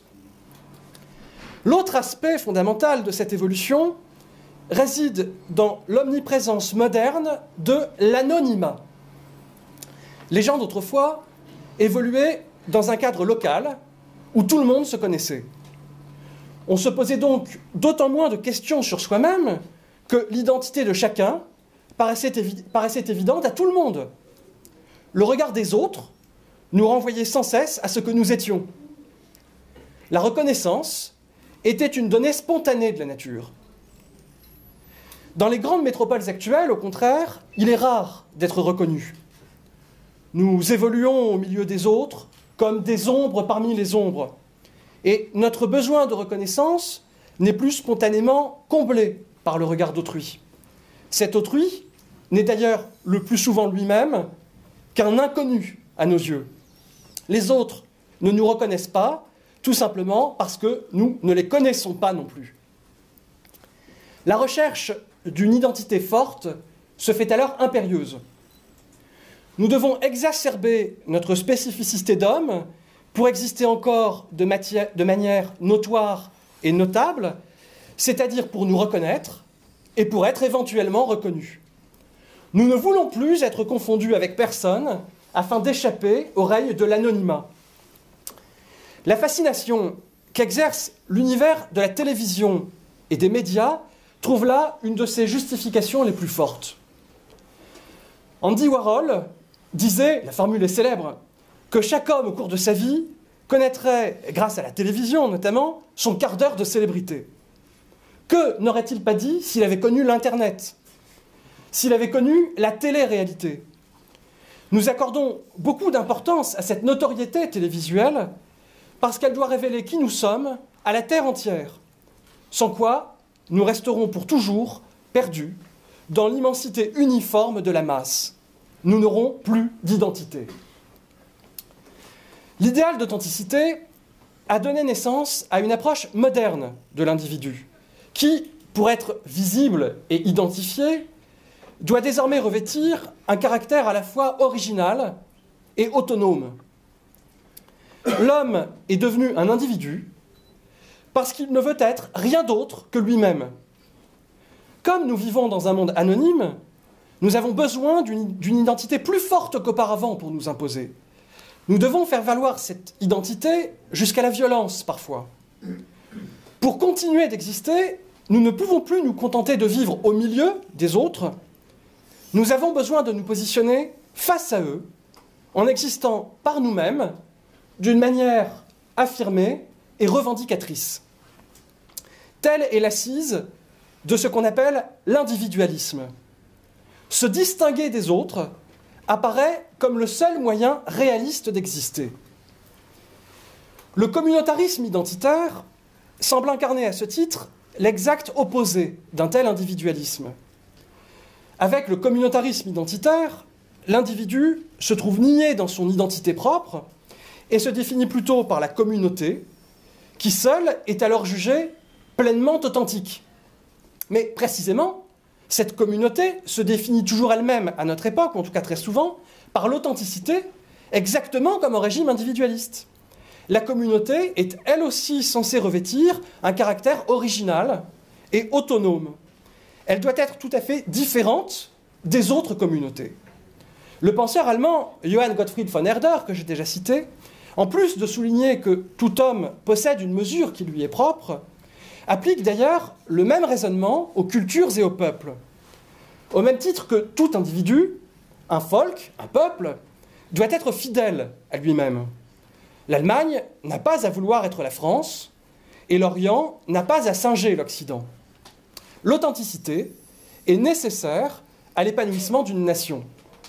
L'autre aspect fondamental de cette évolution réside dans l'omniprésence moderne de l'anonymat. Les gens d'autrefois évoluaient dans un cadre local où tout le monde se connaissait. On se posait donc d'autant moins de questions sur soi-même que l'identité de chacun paraissait, évi- paraissait évidente à tout le monde. Le regard des autres nous renvoyait sans cesse à ce que nous étions. La reconnaissance était une donnée spontanée de la nature. Dans les grandes métropoles actuelles, au contraire, il est rare d'être reconnu. Nous évoluons au milieu des autres comme des ombres parmi les ombres. Et notre besoin de reconnaissance n'est plus spontanément comblé par le regard d'autrui. Cet autrui n'est d'ailleurs le plus souvent lui-même qu'un inconnu à nos yeux. Les autres ne nous reconnaissent pas, tout simplement parce que nous ne les connaissons pas non plus. La recherche d'une identité forte se fait alors impérieuse. Nous devons exacerber notre spécificité d'homme pour exister encore de, matière, de manière notoire et notable, c'est-à-dire pour nous reconnaître et pour être éventuellement reconnus. Nous ne voulons plus être confondus avec personne afin d'échapper au règne de l'anonymat. La fascination qu'exerce l'univers de la télévision et des médias trouve là une de ses justifications les plus fortes. Andy Warhol disait, la formule est célèbre, que chaque homme au cours de sa vie connaîtrait, grâce à la télévision notamment, son quart d'heure de célébrité. Que n'aurait-il pas dit s'il avait connu l'Internet, s'il avait connu la télé-réalité? Nous accordons beaucoup d'importance à cette notoriété télévisuelle parce qu'elle doit révéler qui nous sommes à la terre entière, sans quoi nous resterons pour toujours perdus dans l'immensité uniforme de la masse. Nous n'aurons plus d'identité. L'idéal d'authenticité a donné naissance à une approche moderne de l'individu, qui, pour être visible et identifié, doit désormais revêtir un caractère à la fois original et autonome. L'homme est devenu un individu parce qu'il ne veut être rien d'autre que lui-même. Comme nous vivons dans un monde anonyme, nous avons besoin d'une, d'une identité plus forte qu'auparavant pour nous imposer. Nous devons faire valoir cette identité jusqu'à la violence, parfois. Pour continuer d'exister, nous ne pouvons plus nous contenter de vivre au milieu des autres. Nous avons besoin de nous positionner face à eux, en existant par nous-mêmes, d'une manière affirmée et revendicatrice. Telle est l'assise de ce qu'on appelle l'individualisme. Se distinguer des autres apparaît comme le seul moyen réaliste d'exister. Le communautarisme identitaire semble incarner à ce titre l'exact opposé d'un tel individualisme. Avec le communautarisme identitaire, l'individu se trouve nié dans son identité propre et se définit plutôt par la communauté, qui seule est alors jugée pleinement authentique. Mais précisément, cette communauté se définit toujours elle-même à notre époque, ou en tout cas très souvent, par l'authenticité, exactement comme au régime individualiste. La communauté est elle aussi censée revêtir un caractère original et autonome. Elle doit être tout à fait différente des autres communautés. Le penseur allemand Johann Gottfried von Herder, que j'ai déjà cité, en plus de souligner que tout homme possède une mesure qui lui est propre, applique d'ailleurs le même raisonnement aux cultures et aux peuples. Au même titre que tout individu, un folk, un peuple, doit être fidèle à lui-même. L'Allemagne n'a pas à vouloir être la France, et l'Orient n'a pas à singer l'Occident. L'authenticité est nécessaire à l'épanouissement d'une nation.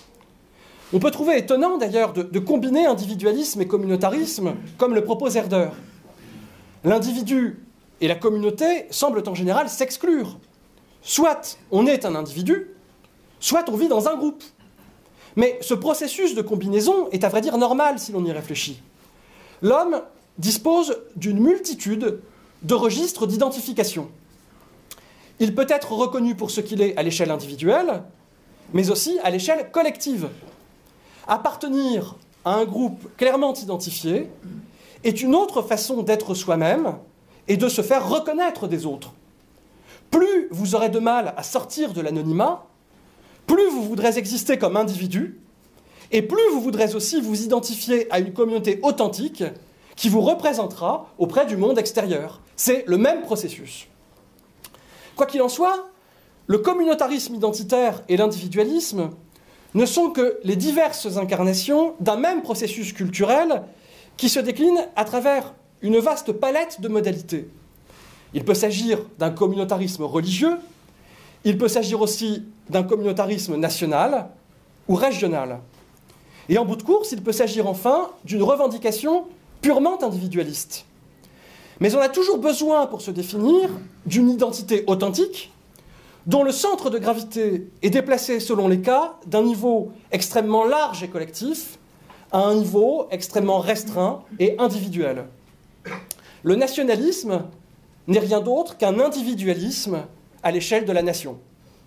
On peut trouver étonnant d'ailleurs de, de combiner individualisme et communautarisme, comme le propose Herder. L'individu et la communauté semblent en général s'exclure. Soit on est un individu, soit on vit dans un groupe. Mais ce processus de combinaison est à vrai dire normal si l'on y réfléchit. L'homme dispose d'une multitude de registres d'identification. Il peut être reconnu pour ce qu'il est à l'échelle individuelle, mais aussi à l'échelle collective. Appartenir à un groupe clairement identifié est une autre façon d'être soi-même et de se faire reconnaître des autres. Plus vous aurez de mal à sortir de l'anonymat, plus vous voudrez exister comme individu, et plus vous voudrez aussi vous identifier à une communauté authentique qui vous représentera auprès du monde extérieur. C'est le même processus. Quoi qu'il en soit, le communautarisme identitaire et l'individualisme ne sont que les diverses incarnations d'un même processus culturel qui se décline à travers une vaste palette de modalités. Il peut s'agir d'un communautarisme religieux, il peut s'agir aussi d'un communautarisme national ou régional. Et en bout de course, il peut s'agir enfin d'une revendication purement individualiste. Mais on a toujours besoin, pour se définir, d'une identité authentique, dont le centre de gravité est déplacé, selon les cas, d'un niveau extrêmement large et collectif à un niveau extrêmement restreint et individuel. Le nationalisme n'est rien d'autre qu'un individualisme à l'échelle de la nation.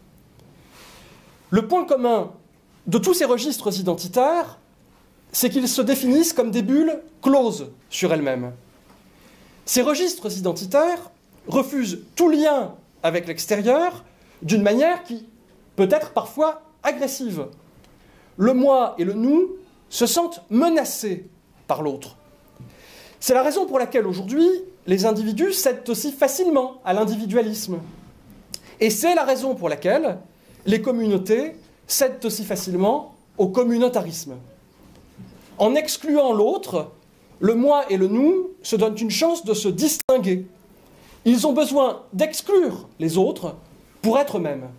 Le point commun de tous ces registres identitaires, c'est qu'ils se définissent comme des bulles closes sur elles-mêmes. Ces registres identitaires refusent tout lien avec l'extérieur d'une manière qui peut être parfois agressive. Le moi et le nous se sentent menacés par l'autre. C'est la raison pour laquelle aujourd'hui, les individus cèdent aussi facilement à l'individualisme. Et c'est la raison pour laquelle les communautés cèdent aussi facilement au communautarisme. En excluant l'autre, le moi et le nous se donnent une chance de se distinguer. Ils ont besoin d'exclure les autres pour être eux-mêmes.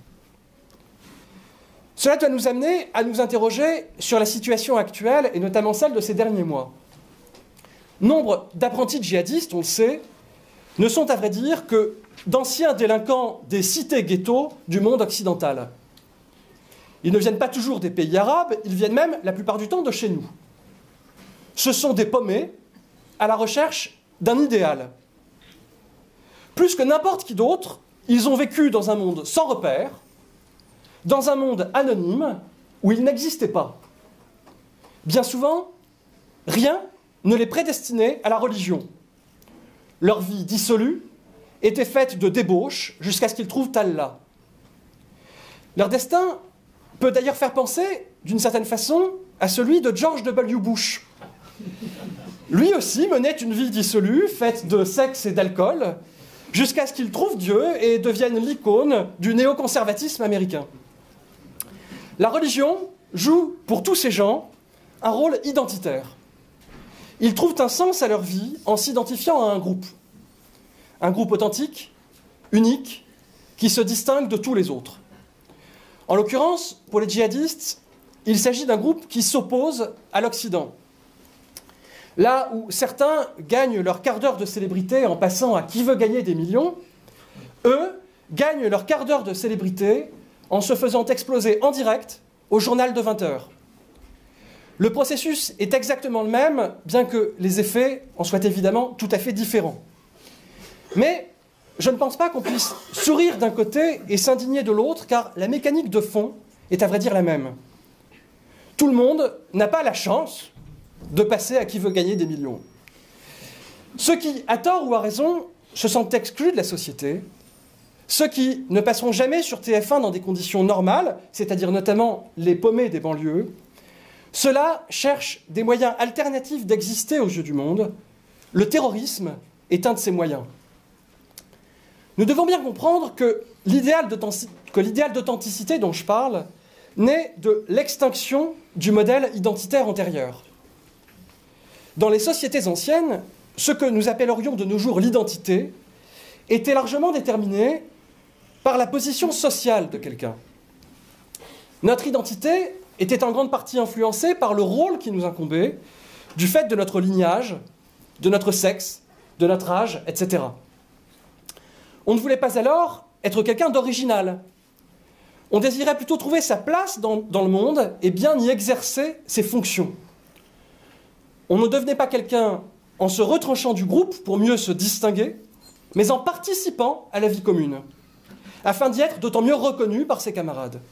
Cela doit nous amener à nous interroger sur la situation actuelle, et notamment celle de ces derniers mois. Nombre d'apprentis djihadistes, on le sait, ne sont à vrai dire que d'anciens délinquants des cités-ghettos du monde occidental. Ils ne viennent pas toujours des pays arabes, ils viennent même, la plupart du temps, de chez nous. Ce sont des paumés à la recherche d'un idéal. Plus que n'importe qui d'autre, ils ont vécu dans un monde sans repères, dans un monde anonyme où ils n'existaient pas. Bien souvent, rien ne les prédestinait à la religion. Leur vie dissolue était faite de débauches jusqu'à ce qu'ils trouvent Allah. Leur destin peut d'ailleurs faire penser, d'une certaine façon, à celui de George W. Bush. Lui aussi menait une vie dissolue, faite de sexe et d'alcool, jusqu'à ce qu'il trouve Dieu et devienne l'icône du néoconservatisme américain. La religion joue pour tous ces gens un rôle identitaire. Ils trouvent un sens à leur vie en s'identifiant à un groupe. Un groupe authentique, unique, qui se distingue de tous les autres. En l'occurrence, pour les djihadistes, il s'agit d'un groupe qui s'oppose à l'Occident. Là où certains gagnent leur quart d'heure de célébrité en passant à qui veut gagner des millions, eux gagnent leur quart d'heure de célébrité en se faisant exploser en direct au journal de vingt heures. Le processus est exactement le même, bien que les effets en soient évidemment tout à fait différents. Mais je ne pense pas qu'on puisse sourire d'un côté et s'indigner de l'autre, car la mécanique de fond est à vrai dire la même. Tout le monde n'a pas la chance de passer à qui veut gagner des millions. Ceux qui, à tort ou à raison, se sentent exclus de la société, ceux qui ne passeront jamais sur T F un dans des conditions normales, c'est-à-dire notamment les paumés des banlieues, ceux-là cherchent des moyens alternatifs d'exister aux yeux du monde. Le terrorisme est un de ces moyens. Nous devons bien comprendre que l'idéal d'authenticité dont je parle naît de l'extinction du modèle identitaire antérieur. Dans les sociétés anciennes, ce que nous appellerions de nos jours l'identité était largement déterminé par la position sociale de quelqu'un. Notre identité était en grande partie influencée par le rôle qui nous incombait, du fait de notre lignage, de notre sexe, de notre âge, et cetera. On ne voulait pas alors être quelqu'un d'original. On désirait plutôt trouver sa place dans, dans le monde et bien y exercer ses fonctions. On ne devenait pas quelqu'un en se retranchant du groupe pour mieux se distinguer, mais en participant à la vie commune, afin d'y être d'autant mieux reconnu par ses camarades.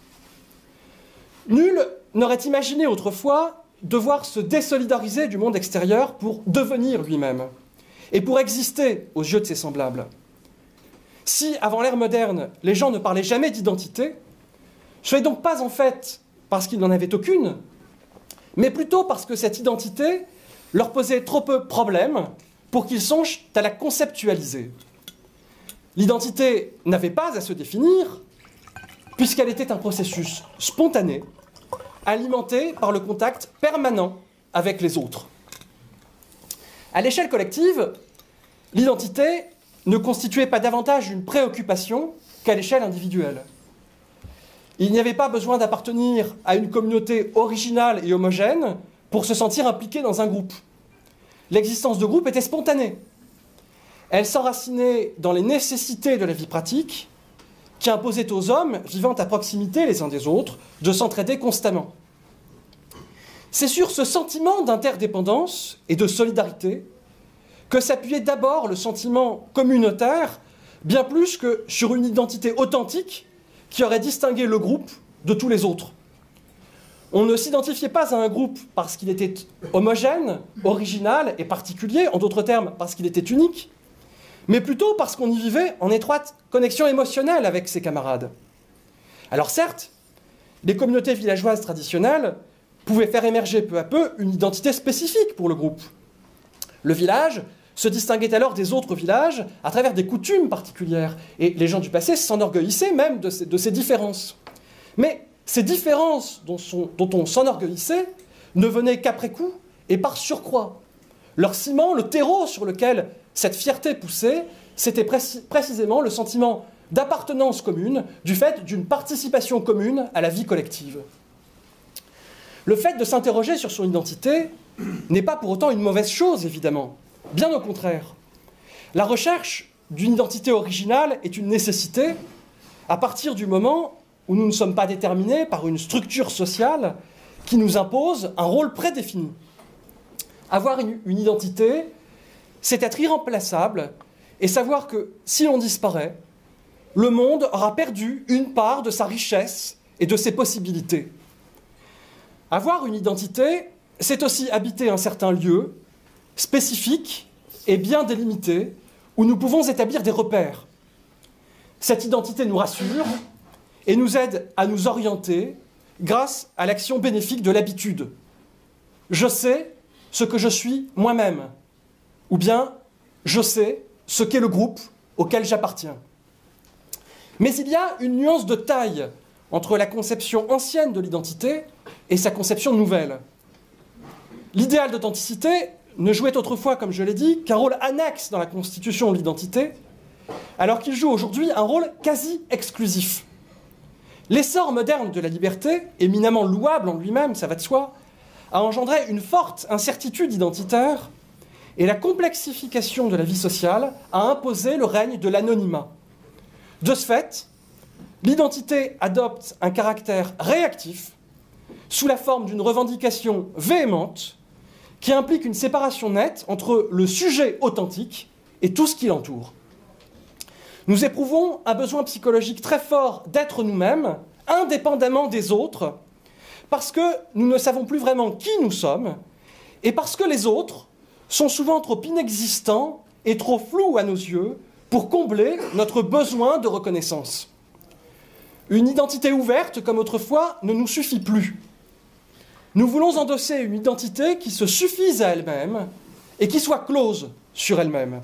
Nul n'aurait imaginé autrefois devoir se désolidariser du monde extérieur pour devenir lui-même et pour exister aux yeux de ses semblables. Si, avant l'ère moderne, les gens ne parlaient jamais d'identité, ce n'est donc pas en fait parce qu'ils n'en avaient aucune, mais plutôt parce que cette identité leur posait trop peu de problèmes pour qu'ils songent à la conceptualiser. L'identité n'avait pas à se définir, puisqu'elle était un processus spontané, alimenté par le contact permanent avec les autres. À l'échelle collective, l'identité ne constituait pas davantage une préoccupation qu'à l'échelle individuelle. Il n'y avait pas besoin d'appartenir à une communauté originale et homogène pour se sentir impliqué dans un groupe. L'existence de groupe était spontanée. Elle s'enracinait dans les nécessités de la vie pratique qui imposaient aux hommes, vivant à proximité les uns des autres, de s'entraider constamment. C'est sur ce sentiment d'interdépendance et de solidarité que s'appuyait d'abord le sentiment communautaire, bien plus que sur une identité authentique qui aurait distingué le groupe de tous les autres. On ne s'identifiait pas à un groupe parce qu'il était homogène, original et particulier, en d'autres termes parce qu'il était unique, mais plutôt parce qu'on y vivait en étroite connexion émotionnelle avec ses camarades. Alors certes, les communautés villageoises traditionnelles pouvaient faire émerger peu à peu une identité spécifique pour le groupe. Le village se distinguait alors des autres villages à travers des coutumes particulières, et les gens du passé s'enorgueillissaient même de ces, de ces différences. Mais ces différences dont, sont, dont on s'enorgueillissait ne venaient qu'après coup et par surcroît. Leur ciment, le terreau sur lequel cette fierté poussait, c'était précis, précisément le sentiment d'appartenance commune, du fait d'une participation commune à la vie collective. Le fait de s'interroger sur son identité n'est pas pour autant une mauvaise chose, évidemment. Bien au contraire. La recherche d'une identité originale est une nécessité à partir du moment où nous ne sommes pas déterminés par une structure sociale qui nous impose un rôle prédéfini. Avoir une, une identité, c'est être irremplaçable et savoir que si l'on disparaît, le monde aura perdu une part de sa richesse et de ses possibilités. Avoir une identité, c'est aussi habiter un certain lieu, spécifique et bien délimité, où nous pouvons établir des repères. Cette identité nous rassure et nous aide à nous orienter grâce à l'action bénéfique de l'habitude. Je sais ce que je suis moi-même, ou bien je sais ce qu'est le groupe auquel j'appartiens. Mais il y a une nuance de taille entre la conception ancienne de l'identité et sa conception nouvelle. L'idéal d'authenticité ne jouait autrefois, comme je l'ai dit, qu'un rôle annexe dans la constitution de l'identité, alors qu'il joue aujourd'hui un rôle quasi exclusif. L'essor moderne de la liberté, éminemment louable en lui-même, ça va de soi, a engendré une forte incertitude identitaire, et la complexification de la vie sociale a imposé le règne de l'anonymat. De ce fait, l'identité adopte un caractère réactif, sous la forme d'une revendication véhémente, qui implique une séparation nette entre le sujet authentique et tout ce qui l'entoure. Nous éprouvons un besoin psychologique très fort d'être nous-mêmes, indépendamment des autres, parce que nous ne savons plus vraiment qui nous sommes, et parce que les autres sont souvent trop inexistants et trop flous à nos yeux pour combler notre besoin de reconnaissance. Une identité ouverte, comme autrefois, ne nous suffit plus. Nous voulons endosser une identité qui se suffise à elle-même et qui soit close sur elle-même.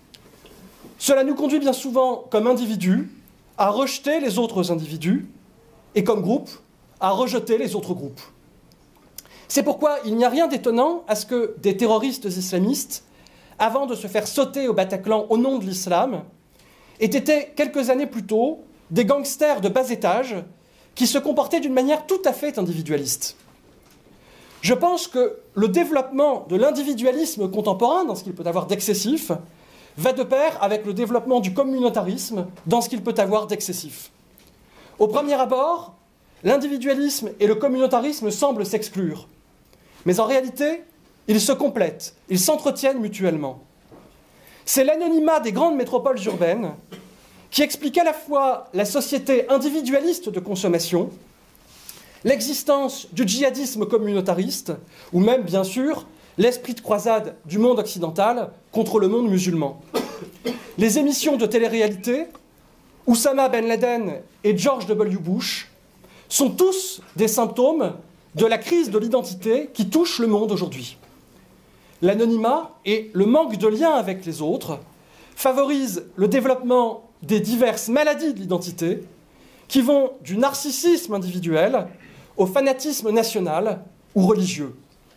Cela nous conduit bien souvent, comme individus, à rejeter les autres individus et comme groupe, à rejeter les autres groupes. C'est pourquoi il n'y a rien d'étonnant à ce que des terroristes islamistes, avant de se faire sauter au Bataclan au nom de l'islam, aient été quelques années plus tôt des gangsters de bas étage qui se comportaient d'une manière tout à fait individualiste. Je pense que le développement de l'individualisme contemporain, dans ce qu'il peut avoir d'excessif, va de pair avec le développement du communautarisme, dans ce qu'il peut avoir d'excessif. Au premier abord, l'individualisme et le communautarisme semblent s'exclure. Mais en réalité, ils se complètent, ils s'entretiennent mutuellement. C'est l'anonymat des grandes métropoles urbaines qui explique à la fois la société individualiste de consommation, l'existence du djihadisme communautariste, ou même, bien sûr, l'esprit de croisade du monde occidental contre le monde musulman. Les émissions de télé-réalité, Oussama Ben Laden et George W. Bush, sont tous des symptômes de la crise de l'identité qui touche le monde aujourd'hui. L'anonymat et le manque de lien avec les autres favorisent le développement des diverses maladies de l'identité qui vont du narcissisme individuel au fanatisme national ou religieux.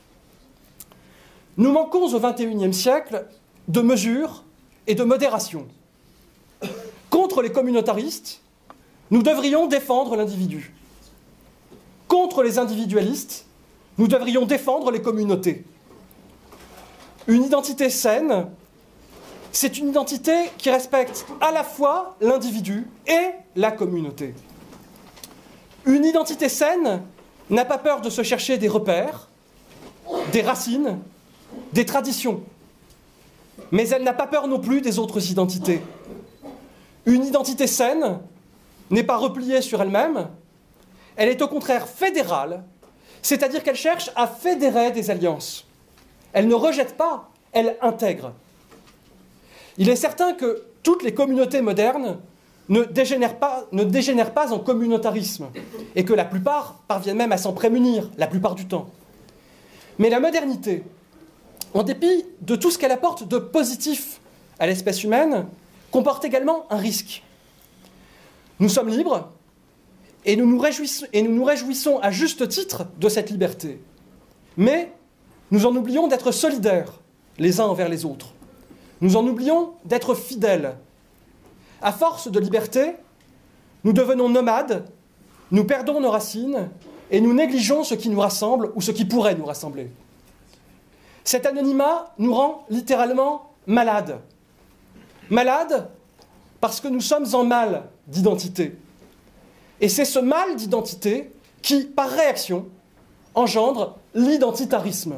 Nous manquons au vingt et unième siècle de mesure et de modération. Contre les communautaristes, nous devrions défendre l'individu. Contre les individualistes, nous devrions défendre les communautés. Une identité saine, c'est une identité qui respecte à la fois l'individu et la communauté. Une identité saine n'a pas peur de se chercher des repères, des racines, des traditions. Mais elle n'a pas peur non plus des autres identités. Une identité saine n'est pas repliée sur elle-même, elle est au contraire fédérale, c'est-à-dire qu'elle cherche à fédérer des alliances. Elle ne rejette pas, elle intègre. Il est certain que toutes les communautés modernes ne dégénèrent pas, ne dégénèrent pas en communautarisme, et que la plupart parviennent même à s'en prémunir, la plupart du temps. Mais la modernité, en dépit de tout ce qu'elle apporte de positif à l'espèce humaine, comporte également un risque. Nous sommes libres, et nous nous réjouissons, et nous nous réjouissons à juste titre de cette liberté. Mais nous en oublions d'être solidaires les uns envers les autres. Nous en oublions d'être fidèles. À force de liberté, nous devenons nomades, nous perdons nos racines et nous négligeons ce qui nous rassemble ou ce qui pourrait nous rassembler. Cet anonymat nous rend littéralement malades. Malades parce que nous sommes en mal d'identité. Et c'est ce mal d'identité qui, par réaction, engendre l'identitarisme.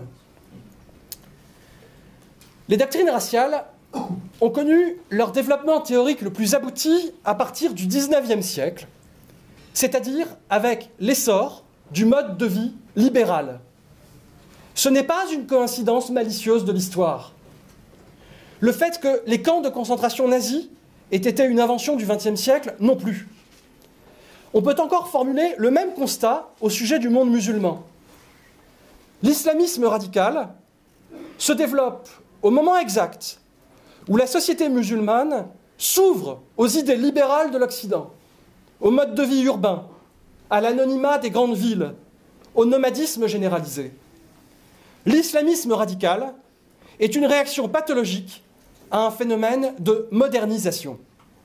Les doctrines raciales ont connu leur développement théorique le plus abouti à partir du dix-neuvième siècle, c'est-à-dire avec l'essor du mode de vie libéral. Ce n'est pas une coïncidence malicieuse de l'histoire. Le fait que les camps de concentration nazis aient été une invention du vingtième siècle, non plus. On peut encore formuler le même constat au sujet du monde musulman. L'islamisme radical se développe au moment exact où la société musulmane s'ouvre aux idées libérales de l'Occident, au mode de vie urbain, à l'anonymat des grandes villes, au nomadisme généralisé. L'islamisme radical est une réaction pathologique à un phénomène de modernisation.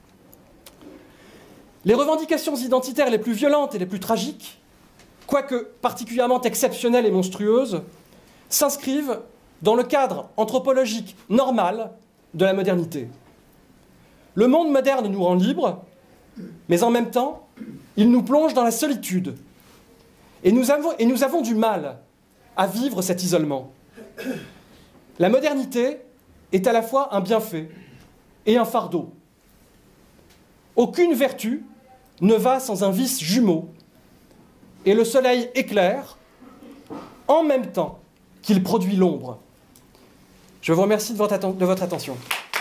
Les revendications identitaires les plus violentes et les plus tragiques, quoique particulièrement exceptionnelles et monstrueuses, s'inscrivent dans le cadre anthropologique normal de la modernité. Le monde moderne nous rend libres, mais en même temps, il nous plonge dans la solitude. Et nous avons, et nous avons du mal à vivre cet isolement. La modernité est à la fois un bienfait et un fardeau. Aucune vertu ne va sans un vice jumeau, et le soleil éclaire en même temps qu'il produit l'ombre. Je vous remercie de votre, atten- de votre attention.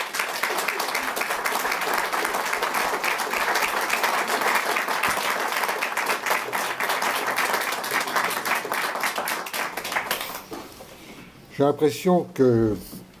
J'ai l'impression que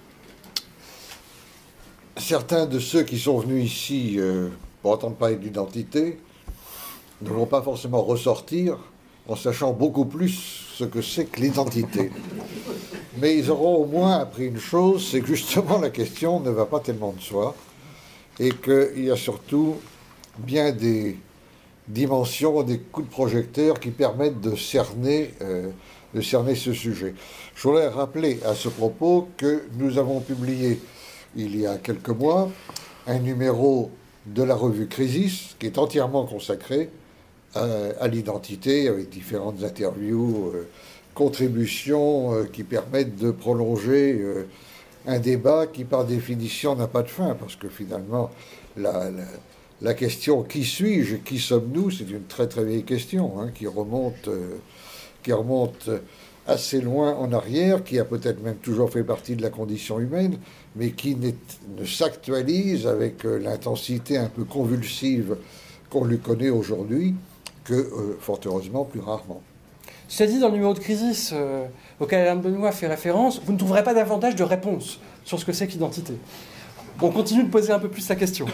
certains de ceux qui sont venus ici euh, pour entendre parler d'identité ne vont pas forcément ressortir en sachant beaucoup plus ce que c'est que l'identité. Mais ils auront au moins appris une chose, c'est que justement la question ne va pas tellement de soi et qu'il y a surtout bien des dimensions, des coups de projecteur qui permettent de cerner, euh, de cerner ce sujet. Je voudrais rappeler à ce propos que nous avons publié il y a quelques mois un numéro de la revue Crisis qui est entièrement consacré à, à l'identité avec différentes interviews, euh, contributions euh, qui permettent de prolonger euh, un débat qui par définition n'a pas de fin parce que finalement la, la, la question qui suis-je, qui sommes-nous, c'est une très très vieille question hein, qui remonte, euh, qui remonte assez loin en arrière, qui a peut-être même toujours fait partie de la condition humaine, mais qui ne s'actualise avec euh, l'intensité un peu convulsive qu'on lui connaît aujourd'hui que, euh, fort heureusement, plus rarement. Cela dit, dans le numéro de Crisis euh, auquel Alain Benoît fait référence, vous ne trouverez pas davantage de réponses sur ce que c'est que l'identité. On continue de poser un peu plus la question.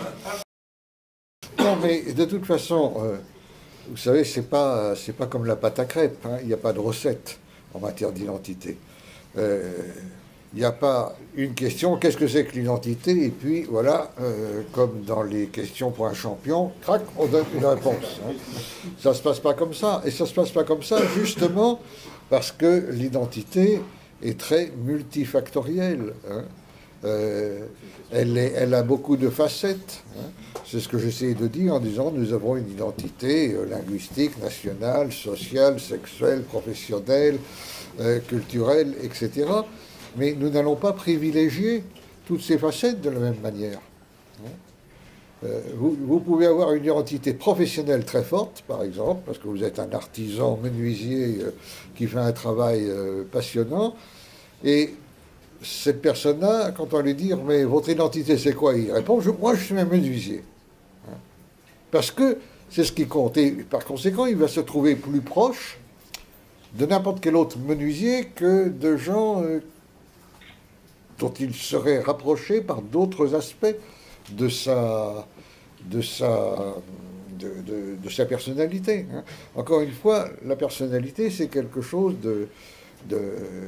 Non, mais de toute façon, euh, vous savez, c'est pas, c'est pas comme la pâte à crêpes, hein, il n'y a pas de recette en matière d'identité. Euh, Il n'y a pas une question, qu'est-ce que c'est que l'identité? Et puis, voilà, euh, comme dans les questions pour un champion, crac, on donne une réponse. Hein. Ça ne se passe pas comme ça. Et ça ne se passe pas comme ça, justement, parce que l'identité est très multifactorielle. Hein. Euh, elle, est, elle a beaucoup de facettes. Hein. C'est ce que j'essayais de dire en disant nous avons une identité euh, linguistique, nationale, sociale, sexuelle, professionnelle, euh, culturelle, et cetera. Mais nous n'allons pas privilégier toutes ces facettes de la même manière. Euh, vous, vous pouvez avoir une identité professionnelle très forte, par exemple, parce que vous êtes un artisan menuisier euh, qui fait un travail euh, passionnant, et cette personne-là, quand on lui dit « mais votre identité c'est quoi ?» il répond « moi je suis un menuisier hein. ». Parce que c'est ce qui compte, et par conséquent il va se trouver plus proche de n'importe quel autre menuisier que de gens euh, dont il serait rapproché par d'autres aspects de sa, de sa, de, de, de sa personnalité. Hein. Encore une fois, la personnalité, c'est quelque chose de, de,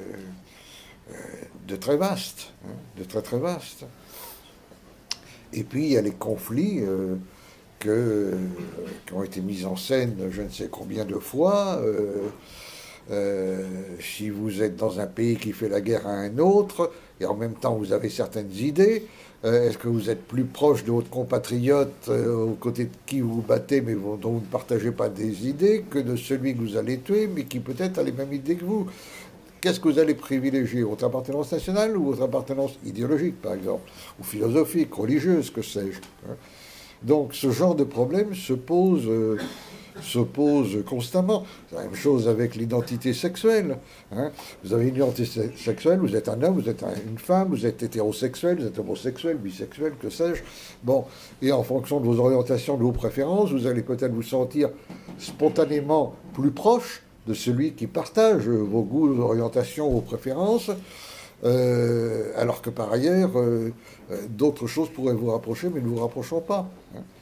de très vaste, hein, de très très vaste. Et puis, il y a les conflits euh, que, qui ont été mis en scène je ne sais combien de fois. Euh, Euh, si vous êtes dans un pays qui fait la guerre à un autre, et en même temps vous avez certaines idées, euh, est-ce que vous êtes plus proche de votre compatriote euh, aux côtés de qui vous vous battez, mais vous, dont vous ne partagez pas des idées, que de celui que vous allez tuer, mais qui peut-être a les mêmes idées que vous? Qu'est-ce que vous allez privilégier? Votre appartenance nationale ou votre appartenance idéologique, par exemple, ou philosophique, religieuse, que sais-je hein. Donc ce genre de problème se pose... Euh, se pose constamment. C'est la même chose avec l'identité sexuelle. Hein. Vous avez une identité sexuelle, vous êtes un homme, vous êtes un, une femme, vous êtes hétérosexuel, vous êtes homosexuel, bisexuel, que sais-je. Bon, et en fonction de vos orientations, de vos préférences, vous allez peut-être vous sentir spontanément plus proche de celui qui partage vos goûts, vos orientations, vos préférences, euh, alors que par ailleurs, euh, d'autres choses pourraient vous rapprocher, mais ne vous rapprochons pas. Hein.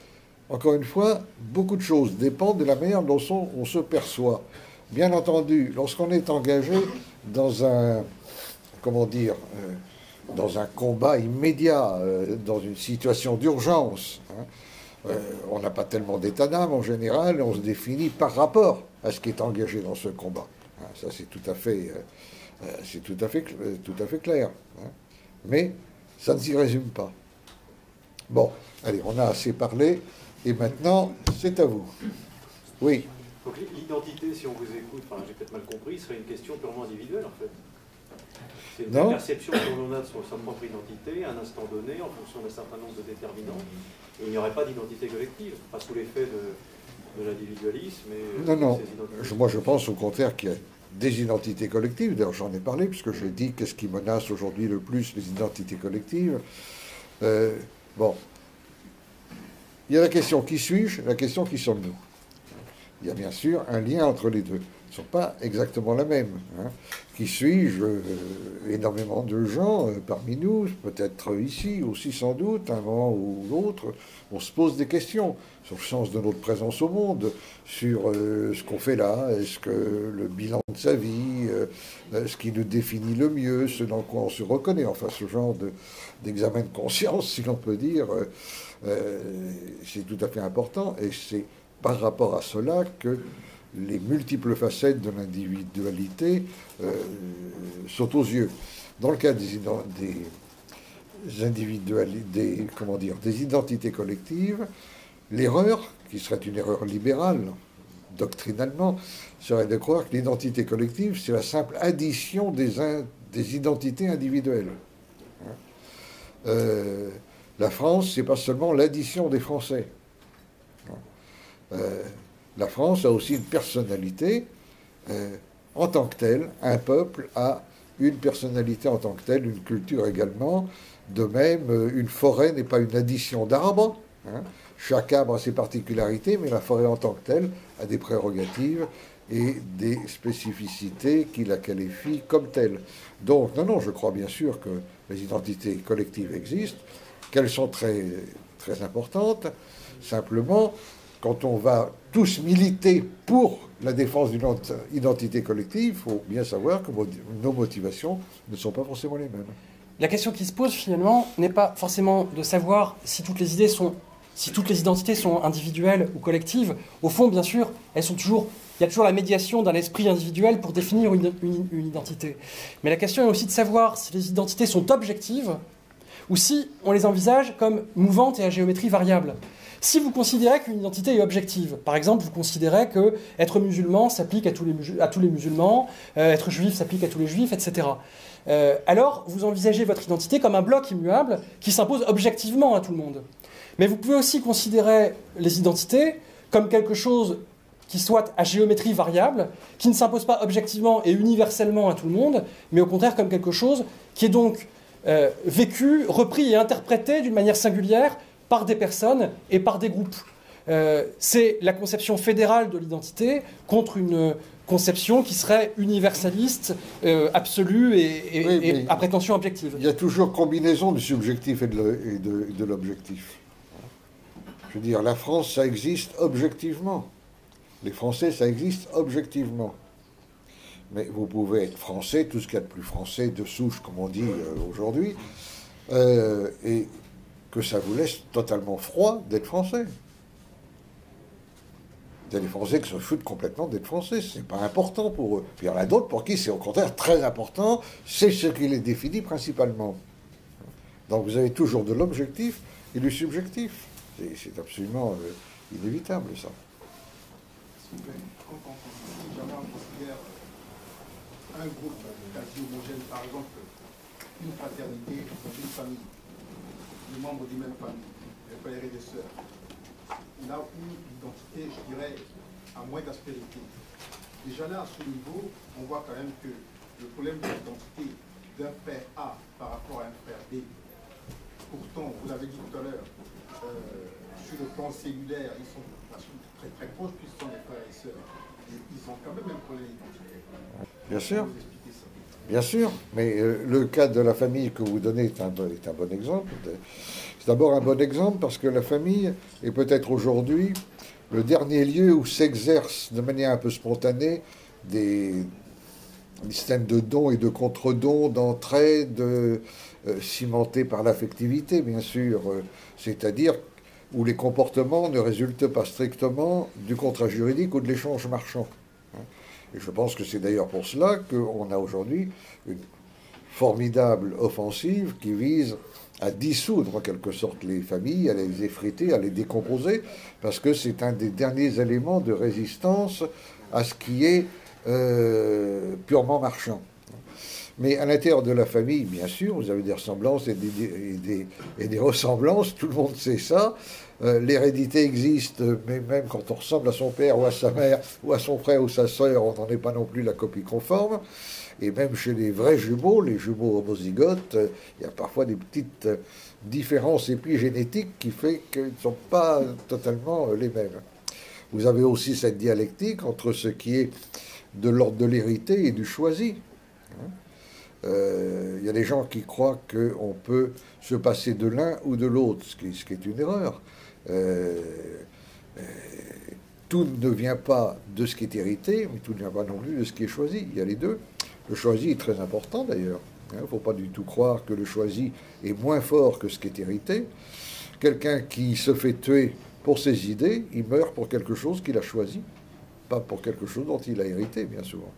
Encore une fois, beaucoup de choses dépendent de la manière dont on se perçoit. Bien entendu, lorsqu'on est engagé dans un, comment dire, euh, dans un combat immédiat, euh, dans une situation d'urgence, hein, euh, on n'a pas tellement d'état d'âme en général, on se définit par rapport à ce qui est engagé dans ce combat. Hein, ça, c'est tout à fait, euh, c'est tout à fait, tout à fait clair. Hein. Mais ça ne s'y résume pas. Bon, allez, on a assez parlé, et maintenant, c'est à vous. Oui. Donc l'identité, si on vous écoute, enfin j'ai peut-être mal compris, serait une question purement individuelle en fait. C'est une Non. perception que l'on a de son, sa propre identité à un instant donné, en fonction d'un certain nombre de déterminants. Et il n'y aurait pas d'identité collective, pas sous l'effet de, de l'individualisme. Et, non, non. ces Moi, je pense au contraire qu'il y a des identités collectives. D'ailleurs, j'en ai parlé, puisque j'ai dit qu'est-ce qui menace aujourd'hui le plus les identités collectives. Euh, bon. Il y a la question qui suis-je, la question qui sommes-nous. Il y a bien sûr un lien entre les deux. Ils ne sont pas exactement la même. Hein. Qui suis-je euh, énormément de gens euh, parmi nous, peut-être ici aussi sans doute, à un moment ou l'autre, on se pose des questions sur le sens de notre présence au monde, sur euh, ce qu'on fait là, est-ce que le bilan de sa vie, euh, ce qui nous définit le mieux, ce dans quoi on se reconnaît, enfin ce genre de, d'examen de conscience, si l'on peut dire, euh, euh, c'est tout à fait important, et c'est par rapport à cela que les multiples facettes de l'individualité euh, sautent aux yeux. Dans le cas des, des, individuali- des, comment dire, des identités collectives, l'erreur, qui serait une erreur libérale, doctrinalement, serait de croire que l'identité collective, c'est la simple addition des, in, des identités individuelles. Hein euh, la France, c'est pas seulement l'addition des Français. Euh, la France a aussi une personnalité euh, en tant que telle. Un peuple a une personnalité en tant que telle, une culture également. De même, une forêt n'est pas une addition d'arbres. Hein. Chaque arbre a ses particularités, mais la forêt en tant que telle a des prérogatives et des spécificités qui la qualifient comme telle. Donc, non, non, je crois bien sûr que les identités collectives existent, qu'elles sont très, très importantes. Simplement, quand on va tous militer pour la défense d'une identité collective, il faut bien savoir que nos motivations ne sont pas forcément les mêmes. La question qui se pose finalement n'est pas forcément de savoir si toutes les idées sont, si toutes les identités sont individuelles ou collectives. Au fond, bien sûr, elles sont toujours, il y a toujours la médiation d'un esprit individuel pour définir une, une, une identité. Mais la question est aussi de savoir si les identités sont objectives ou si on les envisage comme mouvantes et à géométrie variable. Si vous considérez qu'une identité est objective, par exemple, vous considérez que être musulman s'applique à tous les, à tous les musulmans, euh, être juif s'applique à tous les juifs, et cetera. Euh, alors, vous envisagez votre identité comme un bloc immuable qui s'impose objectivement à tout le monde. Mais vous pouvez aussi considérer les identités comme quelque chose qui soit à géométrie variable, qui ne s'impose pas objectivement et universellement à tout le monde, mais au contraire comme quelque chose qui est donc euh, vécu, repris et interprété d'une manière singulière par des personnes et par des groupes. Euh, c'est la conception fédérale de l'identité contre une conception qui serait universaliste, euh, absolue et, et, oui, et à prétention objective. Il y a toujours combinaison du subjectif et de, et de, et de l'objectif. Je veux dire, la France, ça existe objectivement. Les Français, ça existe objectivement. Mais vous pouvez être français, tout ce qu'il y a de plus français, de souche, comme on dit euh, aujourd'hui, euh, et que ça vous laisse totalement froid d'être français. Il y a des Français qui se foutent complètement d'être français, c'est pas important pour eux. Puis il y en a d'autres pour qui c'est au contraire très important, c'est ce qui les définit principalement. Donc vous avez toujours de l'objectif et du subjectif. C'est absolument euh, inévitable, ça. Quand on, si jamais on considère un groupe quasi homogène, par exemple, une fraternité dans une famille, les membres d'une même famille, des frères et des sœurs, là où l'identité, je dirais, a moins d'aspérité. Déjà là, à ce niveau, on voit quand même que le problème de l'identité d'un frère A par rapport à un frère B, pourtant, vous l'avez dit tout à l'heure, euh, sur le plan cellulaire, ils sont très très proches puisqu'ils sont des frères et sœurs. Et ils ont quand même un problème d'identité. Bien sûr. Bien sûr, mais euh, le cas de la famille que vous donnez est un, bon- est un bon exemple. C'est d'abord un bon exemple parce que la famille est peut-être aujourd'hui le dernier lieu où s'exercent de manière un peu spontanée des, des systèmes de dons et de contre-dons, d'entraide, euh, cimentés par l'affectivité, bien sûr, euh, c'est-à-dire où les comportements ne résultent pas strictement du contrat juridique ou de l'échange marchand. Et je pense que c'est d'ailleurs pour cela qu'on a aujourd'hui une formidable offensive qui vise à dissoudre en quelque sorte les familles, à les effriter, à les décomposer, parce que c'est un des derniers éléments de résistance à ce qui est euh, purement marchand. Mais à l'intérieur de la famille, bien sûr, vous avez des ressemblances et des, et des, et des ressemblances, tout le monde sait ça. Euh, L'hérédité existe, mais même quand on ressemble à son père ou à sa mère, ou à son frère ou sa sœur, on n'en est pas non plus la copie conforme. Et même chez les vrais jumeaux, les jumeaux homozygotes, euh, il y a parfois des petites euh, différences épigénétiques qui font qu'ils ne sont pas totalement euh, les mêmes. Vous avez aussi cette dialectique entre ce qui est de l'ordre de l'hérité et du choisi. Hein. Euh, il y a des gens qui croient qu'on peut se passer de l'un ou de l'autre, ce qui, ce qui est une erreur. Euh, euh, tout ne vient pas de ce qui est hérité, mais tout ne vient pas non plus de ce qui est choisi. Il y a les deux. Le choisi est très important d'ailleurs. Il ne faut pas du tout croire que le choisi est moins fort que ce qui est hérité. Quelqu'un qui se fait tuer pour ses idées, il meurt pour quelque chose qu'il a choisi, pas pour quelque chose dont il a hérité, bien souvent.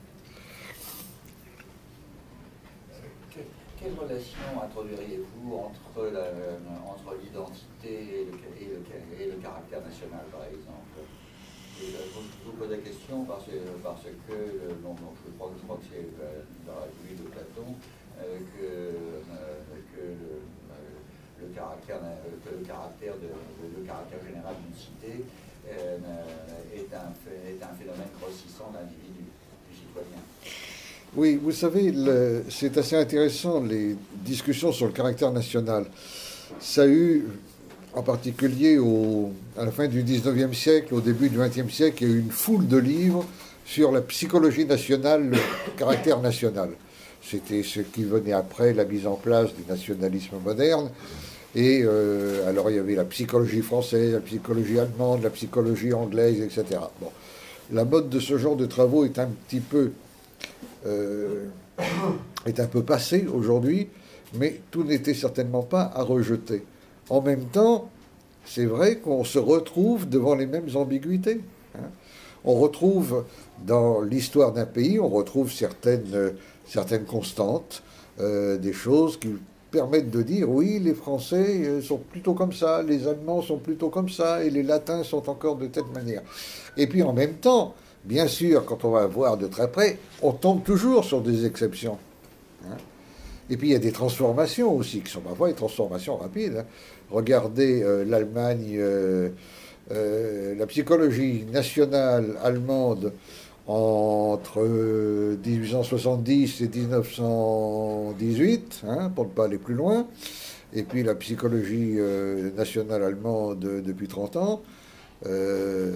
Quelle relation introduiriez-vous entre la, entre l'identité et le, et, le, et le caractère national, par exemple? Et je vous pose la question parce, parce que, bon, je, crois, je crois que c'est dans la vie de Platon euh, que, euh, que le, le, caractère, que le, caractère de, le caractère général d'une cité euh, est, un, est un phénomène grossissant d'individu, du citoyen. Oui, vous savez, c'est assez intéressant, les discussions sur le caractère national. Ça a eu, en particulier au, à la fin du dix-neuvième siècle, au début du vingtième siècle, il y a eu une foule de livres sur la psychologie nationale, le caractère national. C'était ce qui venait après la mise en place du nationalisme moderne. Et euh, alors il y avait la psychologie française, la psychologie allemande, la psychologie anglaise, et cetera. Bon. La mode de ce genre de travaux est un petit peu... Euh, est un peu passé aujourd'hui, mais tout n'était certainement pas à rejeter. En même temps, c'est vrai qu'on se retrouve devant les mêmes ambiguïtés. Hein. On retrouve dans l'histoire d'un pays, on retrouve certaines, euh, certaines constantes, euh, des choses qui permettent de dire oui, les Français sont plutôt comme ça, les Allemands sont plutôt comme ça, et les Latins sont encore de telle manière. Et puis en même temps, bien sûr, quand on va voir de très près, on tombe toujours sur des exceptions. Hein. Et puis il y a des transformations aussi, qui sont parfois des transformations rapides. Hein. Regardez euh, l'Allemagne, euh, euh, la psychologie nationale allemande entre euh, dix-huit cent soixante-dix et dix-neuf cent dix-huit, hein, pour ne pas aller plus loin, et puis la psychologie euh, nationale allemande depuis trente ans. Euh,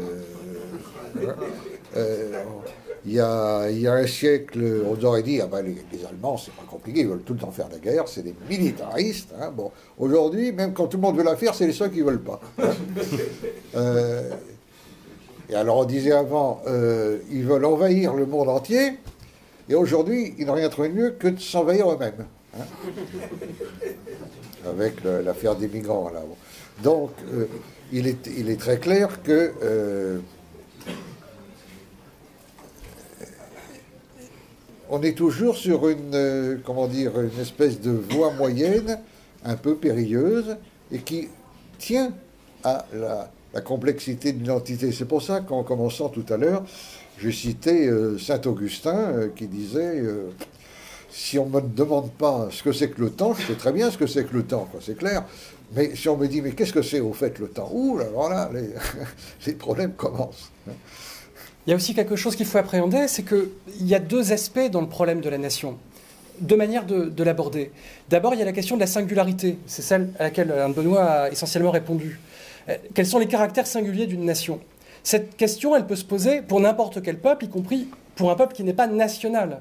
euh, il, y a, il y a un siècle, on aurait dit ah ben les, les Allemands, c'est pas compliqué, ils veulent tout le temps faire la guerre, c'est des militaristes. Hein, bon, aujourd'hui, même quand tout le monde veut la faire, c'est les seuls qui ne veulent pas. Hein. Euh, et alors on disait avant, euh, ils veulent envahir le monde entier, et aujourd'hui, ils n'ont rien trouvé de mieux que de s'envahir eux-mêmes. Hein, avec le, l'affaire des migrants là. Bon. Donc, euh, il, est, il est très clair que euh, on est toujours sur une, euh, comment dire, une espèce de voie moyenne un peu périlleuse et qui tient à la, la complexité de l'identité. C'est pour ça qu'en commençant tout à l'heure, je citais euh, Saint-Augustin euh, qui disait euh, si on ne me demande pas ce que c'est que le temps, je sais très bien ce que c'est que le temps, quoi, c'est clair. Mais si on me dit, mais qu'est-ce que c'est au fait le temps? Ouh, alors là, les, les problèmes commencent. Il y a aussi quelque chose qu'il faut appréhender, c'est qu'il y a deux aspects dans le problème de la nation, deux manières de, de l'aborder. D'abord, il y a la question de la singularité, c'est celle à laquelle Alain Benoît a essentiellement répondu. Quels sont les caractères singuliers d'une nation? Cette question, elle peut se poser pour n'importe quel peuple, y compris pour un peuple qui n'est pas national.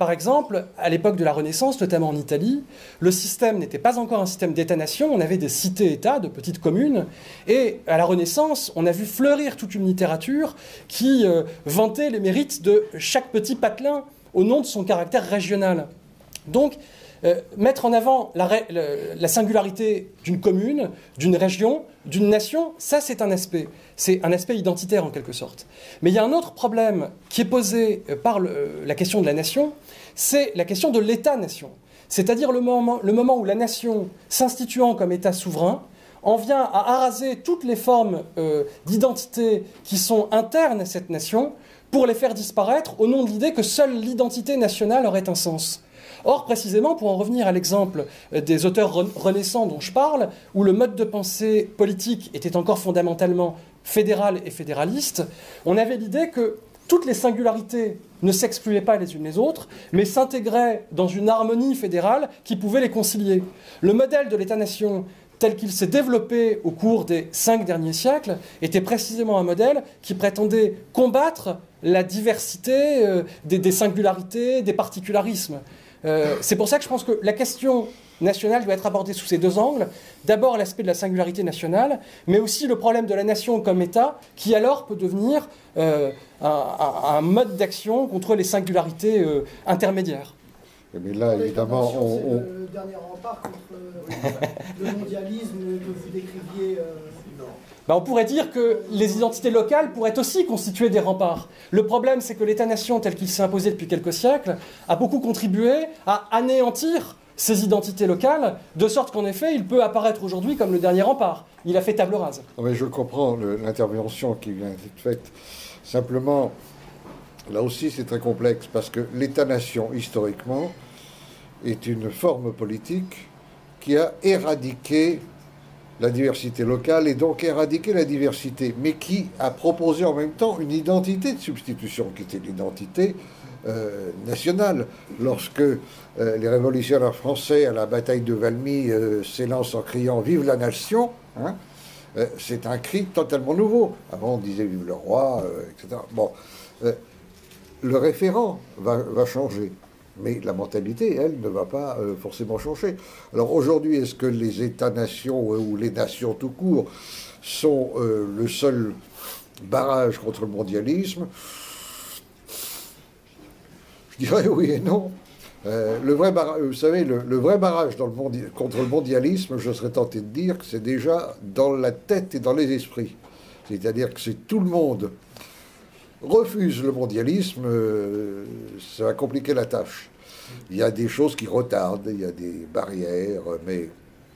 par exemple, à l'époque de la Renaissance, notamment en Italie, le système n'était pas encore un système d'État-nation, on avait des cités-États, de petites communes, et à la Renaissance, on a vu fleurir toute une littérature qui euh, vantait les mérites de chaque petit patelin au nom de son caractère régional. Donc, euh, mettre en avant la, la singularité d'une commune, d'une région, d'une nation, ça c'est un aspect. C'est un aspect identitaire en quelque sorte. Mais il y a un autre problème qui est posé par le, la question de la nation, c'est la question de l'État-nation. C'est-à-dire le moment, le moment où la nation, s'instituant comme État souverain, en vient à araser toutes les formes euh, d'identité qui sont internes à cette nation pour les faire disparaître au nom de l'idée que seule l'identité nationale aurait un sens. Or, précisément, pour en revenir à l'exemple des auteurs renaissants dont je parle, où le mode de pensée politique était encore fondamentalement fédéral et fédéraliste, on avait l'idée que toutes les singularités ne s'excluaient pas les unes les autres, mais s'intégraient dans une harmonie fédérale qui pouvait les concilier. Le modèle de l'État-nation tel qu'il s'est développé au cours des cinq derniers siècles était précisément un modèle qui prétendait combattre la diversité euh, des, des singularités, des particularismes. Euh, c'est pour ça que je pense que la question nationale doit être abordée sous ces deux angles. D'abord l'aspect de la singularité nationale, mais aussi le problème de la nation comme État, qui alors peut devenir euh, un, un, un mode d'action contre les singularités euh, intermédiaires. Mais là, évidemment, c'est on... on... le dernier rempart contre euh, le mondialisme que vous décriviez. Euh... Ben, on pourrait dire que les identités locales pourraient aussi constituer des remparts. Le problème, c'est que l'État-nation, tel qu'il s'est imposé depuis quelques siècles, a beaucoup contribué à anéantir ces identités locales, de sorte qu'en effet, il peut apparaître aujourd'hui comme le dernier rempart. Il a fait table rase. Mais je comprends l'intervention qui vient d'être faite. Simplement, là aussi, c'est très complexe, parce que l'État-nation, historiquement, est une forme politique qui a éradiqué la diversité locale et donc éradiquer la diversité, mais qui a proposé en même temps une identité de substitution, qui était l'identité euh, nationale. Lorsque euh, les révolutionnaires français, à la bataille de Valmy, euh, s'élancent en criant « Vive la nation hein », euh, c'est un cri totalement nouveau. Avant, on disait « Vive le roi euh, », et cetera. Bon, euh, le référent va, va changer. Mais la mentalité, elle, ne va pas euh, forcément changer. Alors aujourd'hui, est-ce que les États-nations euh, ou les nations tout court sont euh, le seul barrage contre le mondialisme? Je dirais oui et non. Euh, le vrai barrage, vous savez, le, le vrai barrage dans le mondi- contre le mondialisme, je serais tenté de dire que c'est déjà dans la tête et dans les esprits. C'est-à-dire que c'est tout le monde refuse le mondialisme, euh, ça va compliquer la tâche. Il y a des choses qui retardent, il y a des barrières, mais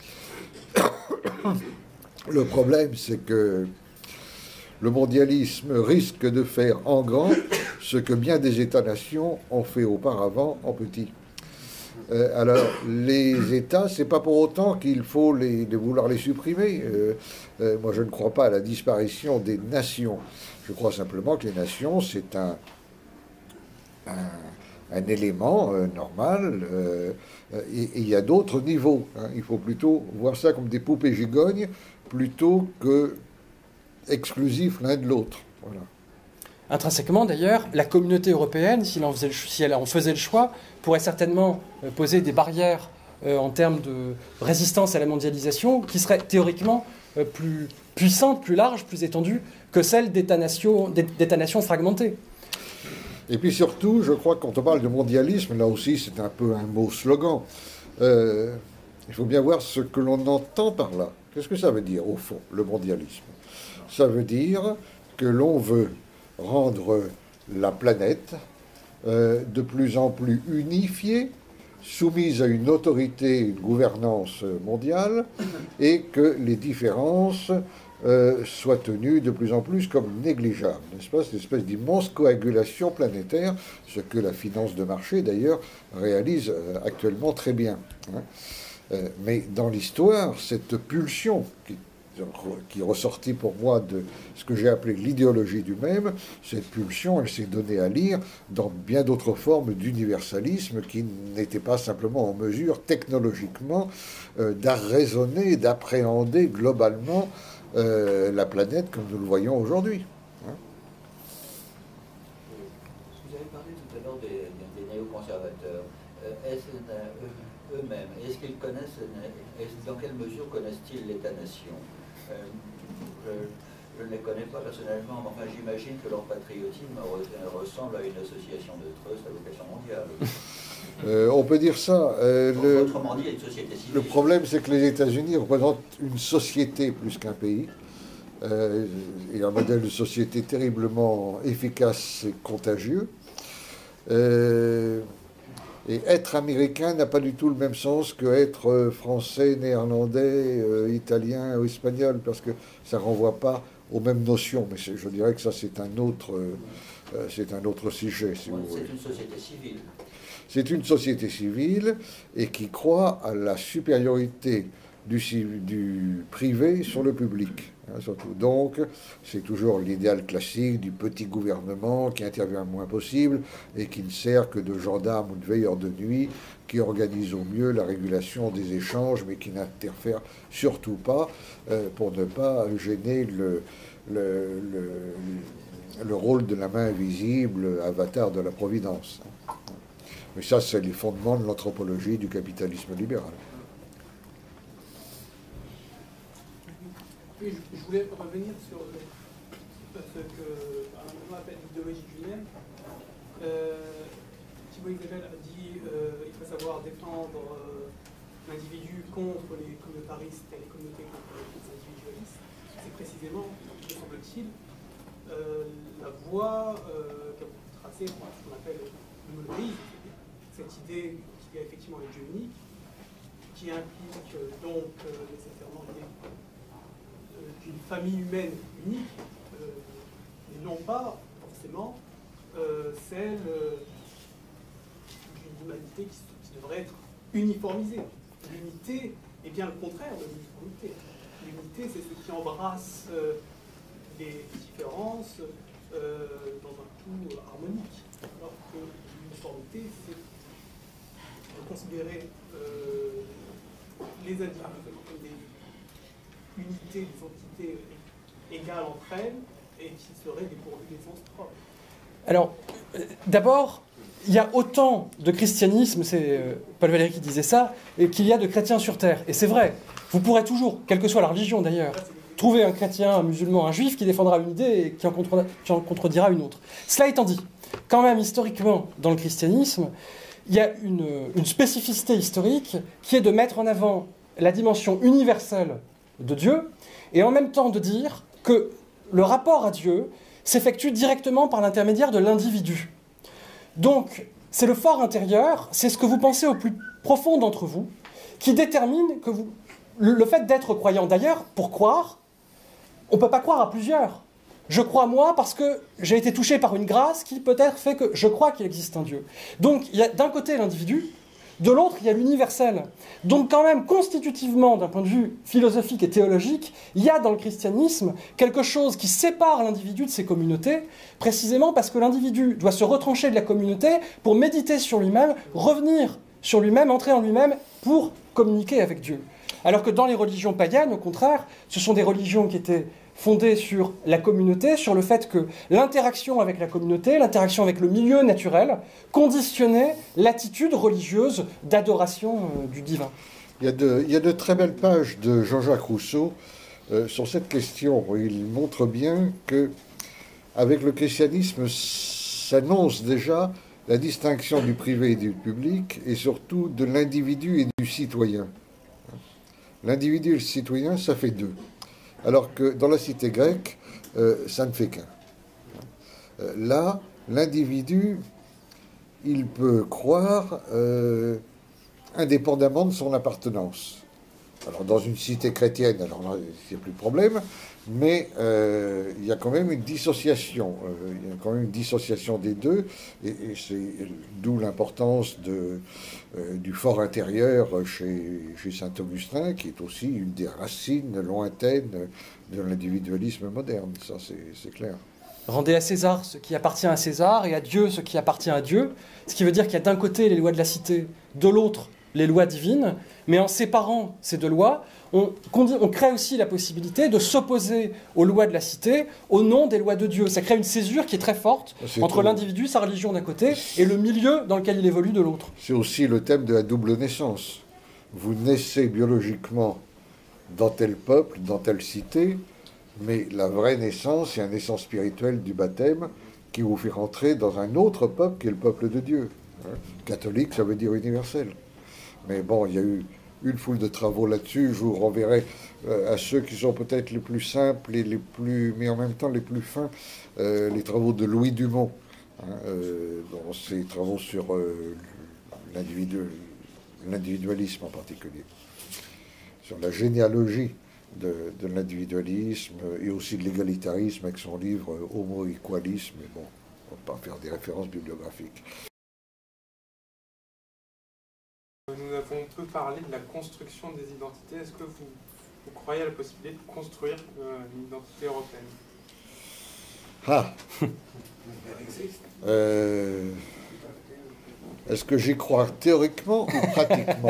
le problème, c'est que le mondialisme risque de faire en grand ce que bien des États-nations ont fait auparavant en petit. Euh, alors, les États, c'est pas pour autant qu'il faut les, de vouloir les supprimer. Euh, euh, moi, je ne crois pas à la disparition des nations. Je crois simplement que les nations, c'est un, un, un élément euh, normal, euh, et il y a d'autres niveaux. Hein. Il faut plutôt voir ça comme des poupées gigognes, plutôt que exclusifs l'un de l'autre. Voilà. Intrinsèquement, d'ailleurs, la communauté européenne, si, en faisait le, si elle en faisait le choix, pourrait certainement euh, poser des barrières euh, en termes de résistance à la mondialisation qui seraient théoriquement euh, plus puissantes, plus larges, plus étendues que celles d'États-nations, d'États-nations fragmentés. Et puis surtout, je crois que quand on parle de mondialisme, là aussi c'est un peu un mot slogan. Euh, il faut bien voir ce que l'on entend par là. Qu'est-ce que ça veut dire, au fond, le mondialisme? Ça veut dire que l'on veut rendre la planète euh, de plus en plus unifiée, soumise à une autorité, une gouvernance mondiale, et que les différences euh, soient tenues de plus en plus comme négligeables, n'est-ce pas? Cette espèce d'immense coagulation planétaire, ce que la finance de marché, d'ailleurs, réalise euh, actuellement très bien. Hein. Euh, mais dans l'histoire, cette pulsion qui qui est ressorti pour moi de ce que j'ai appelé l'idéologie du même, cette pulsion, elle s'est donnée à lire dans bien d'autres formes d'universalisme qui n'étaient pas simplement en mesure technologiquement euh, d'arraisonner, d'appréhender globalement euh, la planète comme nous le voyons aujourd'hui. Vous avez parlé tout à l'heure des, des néoconservateurs. est-ce, euh, eux-mêmes, est-ce qu'ils connaissent, est dans quelle mesure connaissent-ils l'État-nation? euh, je, je ne les connais pas personnellement, mais enfin j'imagine que leur patriotisme ressemble à une association de trust à vocation mondiale. Euh, on peut dire ça. Euh, le, Autrement dit, il y a une société civile. Le problème, c'est que les États-Unis représentent une société plus qu'un pays. Euh, et un modèle de société terriblement efficace et contagieux. Euh, et être américain n'a pas du tout le même sens que être français, néerlandais, euh, italien ou espagnol, parce que ça ne renvoie pas aux mêmes notions. Mais je dirais que ça, c'est un autre, euh, c'est un autre sujet, si ouais, vous voulez. C'est une société civile. C'est une société civile et qui croit à la supériorité du, du privé sur le public. Hein, surtout. Donc, c'est toujours l'idéal classique du petit gouvernement qui intervient le moins possible et qui ne sert que de gendarme ou de veilleur de nuit, qui organise au mieux la régulation des échanges, mais qui n'interfère surtout pas euh, pour ne pas gêner le, le, le, le rôle de la main invisible, avatar de la providence. Mais ça, c'est les fondements de l'anthropologie du capitalisme libéral. Oui, je voulais revenir sur ce que on appelle l'idéologie du même. Euh, Thibaut Isabelle a dit qu'il euh, faut savoir défendre euh, l'individu contre les communautaristes et les communautés contre les individualistes. C'est précisément, me semble-t-il, euh, la voie euh, qu'a tracée ce qu'on appelle le monothéisme, cette idée qu'il y a effectivement un Dieu unique, qui implique euh, donc euh, nécessairement l'idée d'une famille humaine unique, euh, et non pas forcément euh, celle euh, d'une humanité qui, qui devrait être uniformisée. L'unité est bien le contraire de l'uniformité. L'unité, c'est ce qui embrasse euh, les différences euh, dans un tout harmonique, alors que l'uniformité, c'est considérer euh, les individus comme des unités, des entités égales entre elles et qui seraient dépourvues d'essence propre. Alors, euh, d'abord, il y a autant de christianisme, c'est euh, Paul Valéry qui disait ça, et qu'il y a de chrétiens sur Terre. Et c'est vrai, vous pourrez toujours, quelle que soit la religion d'ailleurs, trouver un chrétien, un musulman, un juif qui défendra une idée et qui en, contre, qui en contredira une autre. Cela étant dit, quand même historiquement, dans le christianisme, il y a une, une spécificité historique qui est de mettre en avant la dimension universelle de Dieu, et en même temps de dire que le rapport à Dieu s'effectue directement par l'intermédiaire de l'individu. Donc, c'est le fort intérieur, c'est ce que vous pensez au plus profond d'entre vous, qui détermine que vous, le, le fait d'être croyant. D'ailleurs, pour croire, on ne peut pas croire à plusieurs. Je crois moi parce que j'ai été touché par une grâce qui peut-être fait que je crois qu'il existe un Dieu. Donc, il y a d'un côté l'individu, de l'autre, il y a l'universel. Donc quand même, constitutivement, d'un point de vue philosophique et théologique, il y a dans le christianisme quelque chose qui sépare l'individu de ses communautés, précisément parce que l'individu doit se retrancher de la communauté pour méditer sur lui-même, revenir sur lui-même, entrer en lui-même pour communiquer avec Dieu. Alors que dans les religions païennes, au contraire, ce sont des religions qui étaient fondée sur la communauté, sur le fait que l'interaction avec la communauté, l'interaction avec le milieu naturel, conditionnait l'attitude religieuse d'adoration euh, du divin. Il y, a de, il y a de très belles pages de Jean-Jacques Rousseau euh, sur cette question. Il montre bien que, avec le christianisme, s'annonce déjà la distinction du privé et du public, et surtout de l'individu et du citoyen. L'individu et le citoyen, ça fait deux. Alors que dans la cité grecque, euh, ça ne fait qu'un. Euh, là, l'individu, il peut croire euh, indépendamment de son appartenance. Alors dans une cité chrétienne, alors là, il n'y a plus de problème, mais euh, il y a quand même une dissociation. Euh, il y a quand même une dissociation des deux, et, et c'est d'où l'importance de, euh, du fort intérieur chez, chez Saint-Augustin, qui est aussi une des racines lointaines de l'individualisme moderne. Ça, c'est clair. Rendez à César ce qui appartient à César et à Dieu ce qui appartient à Dieu, ce qui veut dire qu'il y a d'un côté les lois de la cité, de l'autre les lois divines, mais en séparant ces deux lois, on, on crée aussi la possibilité de s'opposer aux lois de la cité au nom des lois de Dieu. Ça crée une césure qui est très forte entre l'individu, sa religion d'un côté, et le milieu dans lequel il évolue de l'autre. C'est aussi le thème de la double naissance. Vous naissez biologiquement dans tel peuple, dans telle cité, mais la vraie naissance, c'est la naissance spirituelle du baptême qui vous fait rentrer dans un autre peuple qui est le peuple de Dieu. Catholique, ça veut dire universel. Mais bon, il y a eu une foule de travaux là-dessus. Je vous renverrai euh, à ceux qui sont peut-être les plus simples et les plus, mais en même temps les plus fins, euh, les travaux de Louis Dumont, hein, euh, dans ses travaux sur euh, l'individualisme en particulier, sur la généalogie de, de l'individualisme et aussi de l'égalitarisme avec son livre Homo Equalis, mais bon, on ne va pas faire des références bibliographiques. Nous avons peu parlé de la construction des identités. Est-ce que vous, vous croyez à la possibilité de construire euh, une identité européenne? Ah euh, Est-ce que j'y crois théoriquement ou pratiquement?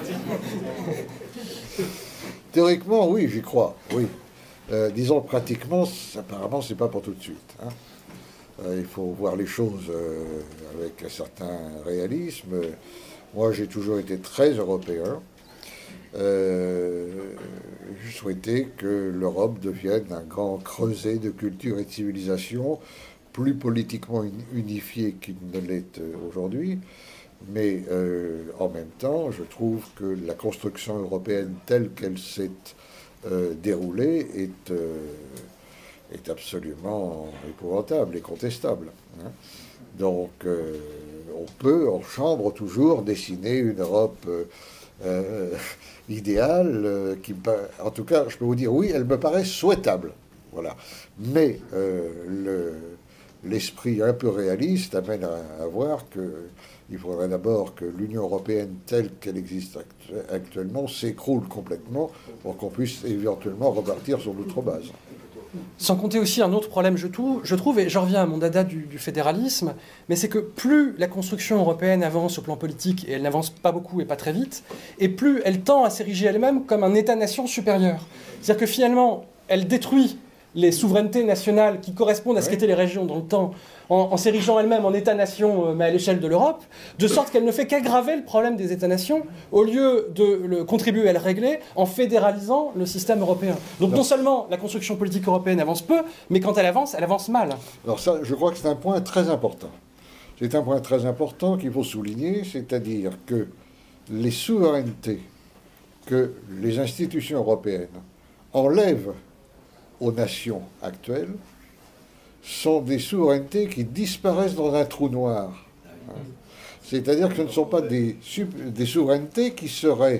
Théoriquement, oui, j'y crois, oui. Euh, disons pratiquement, apparemment, c'est pas pour tout de suite. Hein. Euh, il faut voir les choses euh, avec un certain réalisme. Moi, j'ai toujours été très européen. Euh, je souhaitais que l'Europe devienne un grand creuset de culture et de civilisation, plus politiquement unifié qu'il ne l'est aujourd'hui. Mais euh, en même temps, je trouve que la construction européenne telle qu'elle s'est euh, déroulée est, euh, est absolument épouvantable et contestable. Hein. Donc, euh, on peut, en chambre, toujours dessiner une Europe euh, euh, idéale, euh, qui, en tout cas, je peux vous dire, oui, elle me paraît souhaitable. Voilà. Mais euh, le, l'esprit un peu réaliste amène à, à voir qu'il faudrait d'abord que l'Union européenne, telle qu'elle existe actu actuellement, s'écroule complètement pour qu'on puisse éventuellement repartir sur d'autres bases. Sans compter aussi un autre problème, je trouve, je trouve et j'en reviens à mon dada du, du fédéralisme, mais c'est que plus la construction européenne avance au plan politique, et elle n'avance pas beaucoup et pas très vite, et plus elle tend à s'ériger elle-même comme un État-nation supérieur. C'est-à-dire que finalement, elle détruit les souverainetés nationales qui correspondent à ce qu'étaient les régions dans le temps, en, en s'érigeant elle-même en État-nation, mais à l'échelle de l'Europe, de sorte qu'elle ne fait qu'aggraver le problème des États-nations, au lieu de le contribuer à le régler en fédéralisant le système européen. Donc non seulement la construction politique européenne avance peu, mais quand elle avance, elle avance mal. Alors ça, je crois que c'est un point très important. C'est un point très important qu'il faut souligner, c'est-à-dire que les souverainetés que les institutions européennes enlèvent aux nations actuelles sont des souverainetés qui disparaissent dans un trou noir. C'est-à-dire que ce ne sont pas des, des souverainetés qui seraient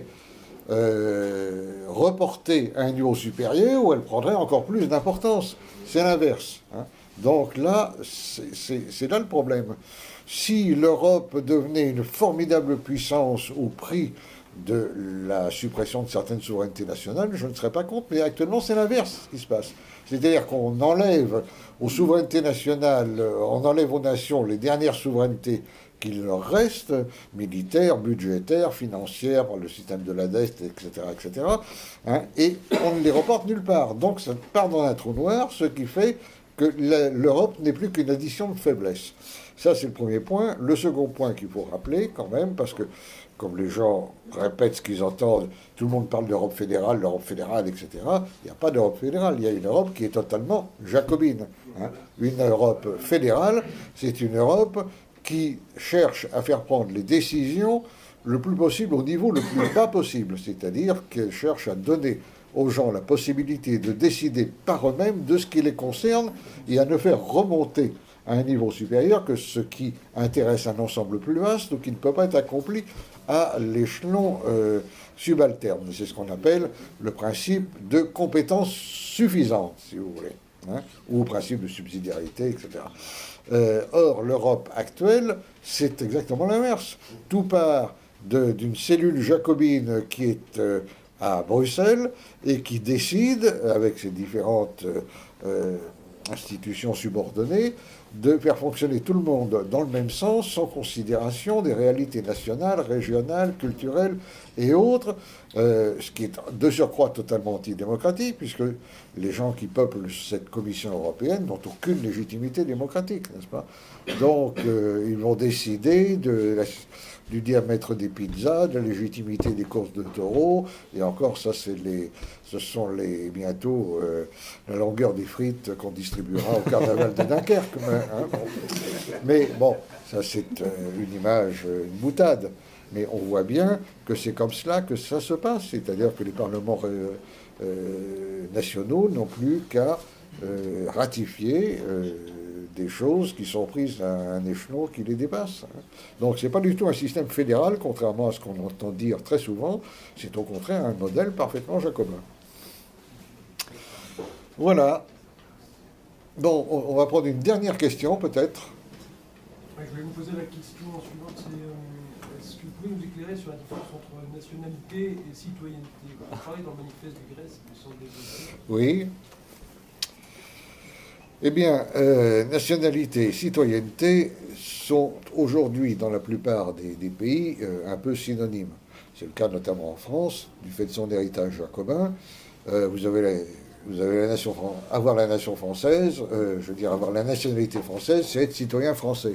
euh, reportées à un niveau supérieur où elles prendraient encore plus d'importance. C'est l'inverse. Hein. Donc là, c'est là le problème. Si l'Europe devenait une formidable puissance au prix de la suppression de certaines souverainetés nationales, je ne serais pas contre, mais actuellement c'est l'inverse ce qui se passe. C'est-à-dire qu'on enlève aux souverainetés nationales, on enlève aux nations les dernières souverainetés qu'il leur reste, militaires, budgétaires, financières, par le système de la dette, et cetera, et cetera, hein, et on ne les reporte nulle part. Donc ça part dans un trou noir, ce qui fait que l'Europe n'est plus qu'une addition de faiblesse. Ça, c'est le premier point. Le second point qu'il faut rappeler quand même, parce que comme les gens répètent ce qu'ils entendent, tout le monde parle d'Europe fédérale, l'Europe fédérale, et cetera. Il n'y a pas d'Europe fédérale, il y a une Europe qui est totalement jacobine. Hein. Une Europe fédérale, c'est une Europe qui cherche à faire prendre les décisions le plus possible au niveau le plus bas possible, c'est-à-dire qu'elle cherche à donner aux gens la possibilité de décider par eux-mêmes de ce qui les concerne et à ne faire remonter à un niveau supérieur que ce qui intéresse un ensemble plus vaste ou qui ne peut pas être accompli à l'échelon euh, subalterne. C'est ce qu'on appelle le principe de compétence suffisante, si vous voulez, hein, ou le principe de subsidiarité, et cetera. Euh, or, l'Europe actuelle, c'est exactement l'inverse. Tout part d'une cellule jacobine qui est euh, à Bruxelles et qui décide, avec ses différentes euh, institution subordonnée, de faire fonctionner tout le monde dans le même sens, sans considération des réalités nationales, régionales, culturelles et autres, euh, ce qui est de surcroît totalement antidémocratique, puisque les gens qui peuplent cette Commission européenne n'ont aucune légitimité démocratique, n'est-ce pas? Donc, euh, ils vont décider de la, du diamètre des pizzas, de la légitimité des courses de taureaux, et encore, ça, c'est les, ce sont les, bientôt euh, la longueur des frites qu'on distribuera au carnaval de Dunkerque. Mais, hein, bon. Mais bon, ça, c'est euh, une image, une boutade. Mais on voit bien que c'est comme cela que ça se passe, c'est-à-dire que les parlements euh, euh, nationaux n'ont plus qu'à euh, ratifier euh, des choses qui sont prises à un échelon qui les dépasse. Donc c'est pas du tout un système fédéral, contrairement à ce qu'on entend dire très souvent, c'est au contraire un modèle parfaitement jacobin. Voilà. Bon, on va prendre une dernière question peut-être. Je vais vous poser la question suivante, c'est euh, est-ce que vous pouvez nous éclairer sur la différence entre nationalité et citoyenneté? Vous parlez dans le manifeste de Grèce, il me semble. Oui. Eh bien, euh, nationalité et citoyenneté sont aujourd'hui, dans la plupart des, des pays, euh, un peu synonymes. C'est le cas notamment en France, du fait de son héritage jacobin. Euh, vous avez la, vous avez la nation, avoir la nation française, euh, je veux dire, avoir la nationalité française, c'est être citoyen français.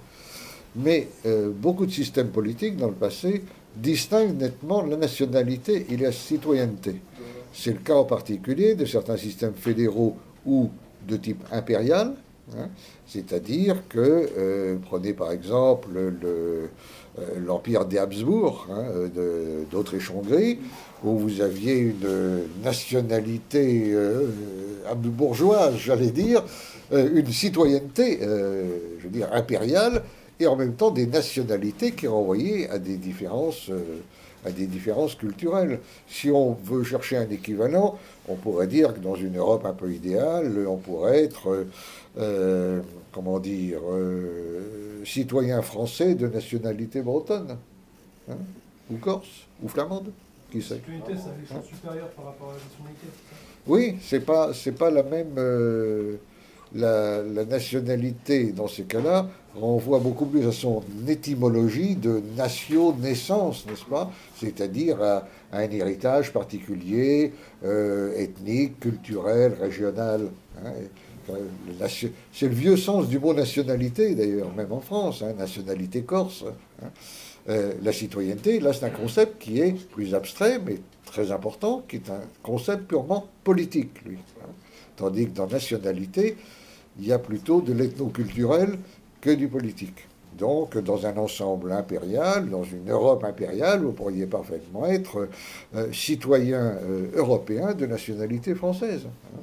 Mais euh, beaucoup de systèmes politiques, dans le passé, distinguent nettement la nationalité et la citoyenneté. C'est le cas en particulier de certains systèmes fédéraux ou de type impérial, hein, c'est-à-dire que, euh, prenez par exemple le, euh, l'empire des Habsbourg, hein, d'Autriche-Hongrie, où vous aviez une nationalité euh, habsbourgeoise, j'allais dire, euh, une citoyenneté, euh, je veux dire, impériale, et en même temps des nationalités qui renvoyaient à des différences, euh, à des différences culturelles. Si on veut chercher un équivalent, on pourrait dire que dans une Europe un peu idéale, on pourrait être, euh, comment dire, euh, citoyen français de nationalité bretonne, hein, ou corse, ou flamande, qui sait. La citoyenneté, c'est une chose supérieure par rapport à la nationalité, c'est ça? Oui, c'est pas, c'est pas la même... Euh, la, la nationalité, dans ces cas-là, renvoie beaucoup plus à son étymologie de nation-naissance, n'est-ce pas? C'est-à-dire à, à un héritage particulier, euh, ethnique, culturel, régional. Hein. C'est le vieux sens du mot nationalité, d'ailleurs, même en France, hein, nationalité corse. Hein. Euh, la citoyenneté, là, c'est un concept qui est plus abstrait, mais très important, qui est un concept purement politique, lui. Hein. Tandis que dans nationalité, il y a plutôt de l'ethnoculturel que du politique. Donc, dans un ensemble impérial, dans une Europe impériale, vous pourriez parfaitement être euh, citoyen euh, européen de nationalité française. Hein.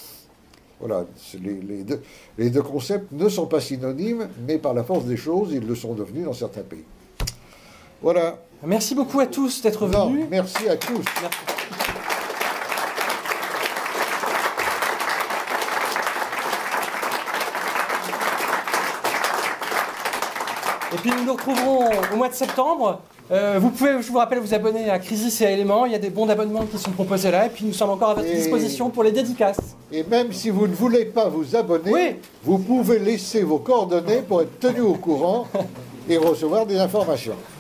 Voilà, les, les, deux, les deux concepts ne sont pas synonymes, mais par la force des choses, ils le sont devenus dans certains pays. Voilà. Merci beaucoup à tous d'être venus. Merci à tous. Merci. Et puis nous nous retrouverons au mois de septembre. Euh, vous pouvez, je vous rappelle, vous abonner à Crisis et à Éléments. Il y a des bons d'abonnement qui sont proposés là. Et puis nous sommes encore à votre et... disposition pour les dédicaces. Et même si vous ne voulez pas vous abonner, oui, vous pouvez laisser vos coordonnées pour être tenu au courant et recevoir des informations.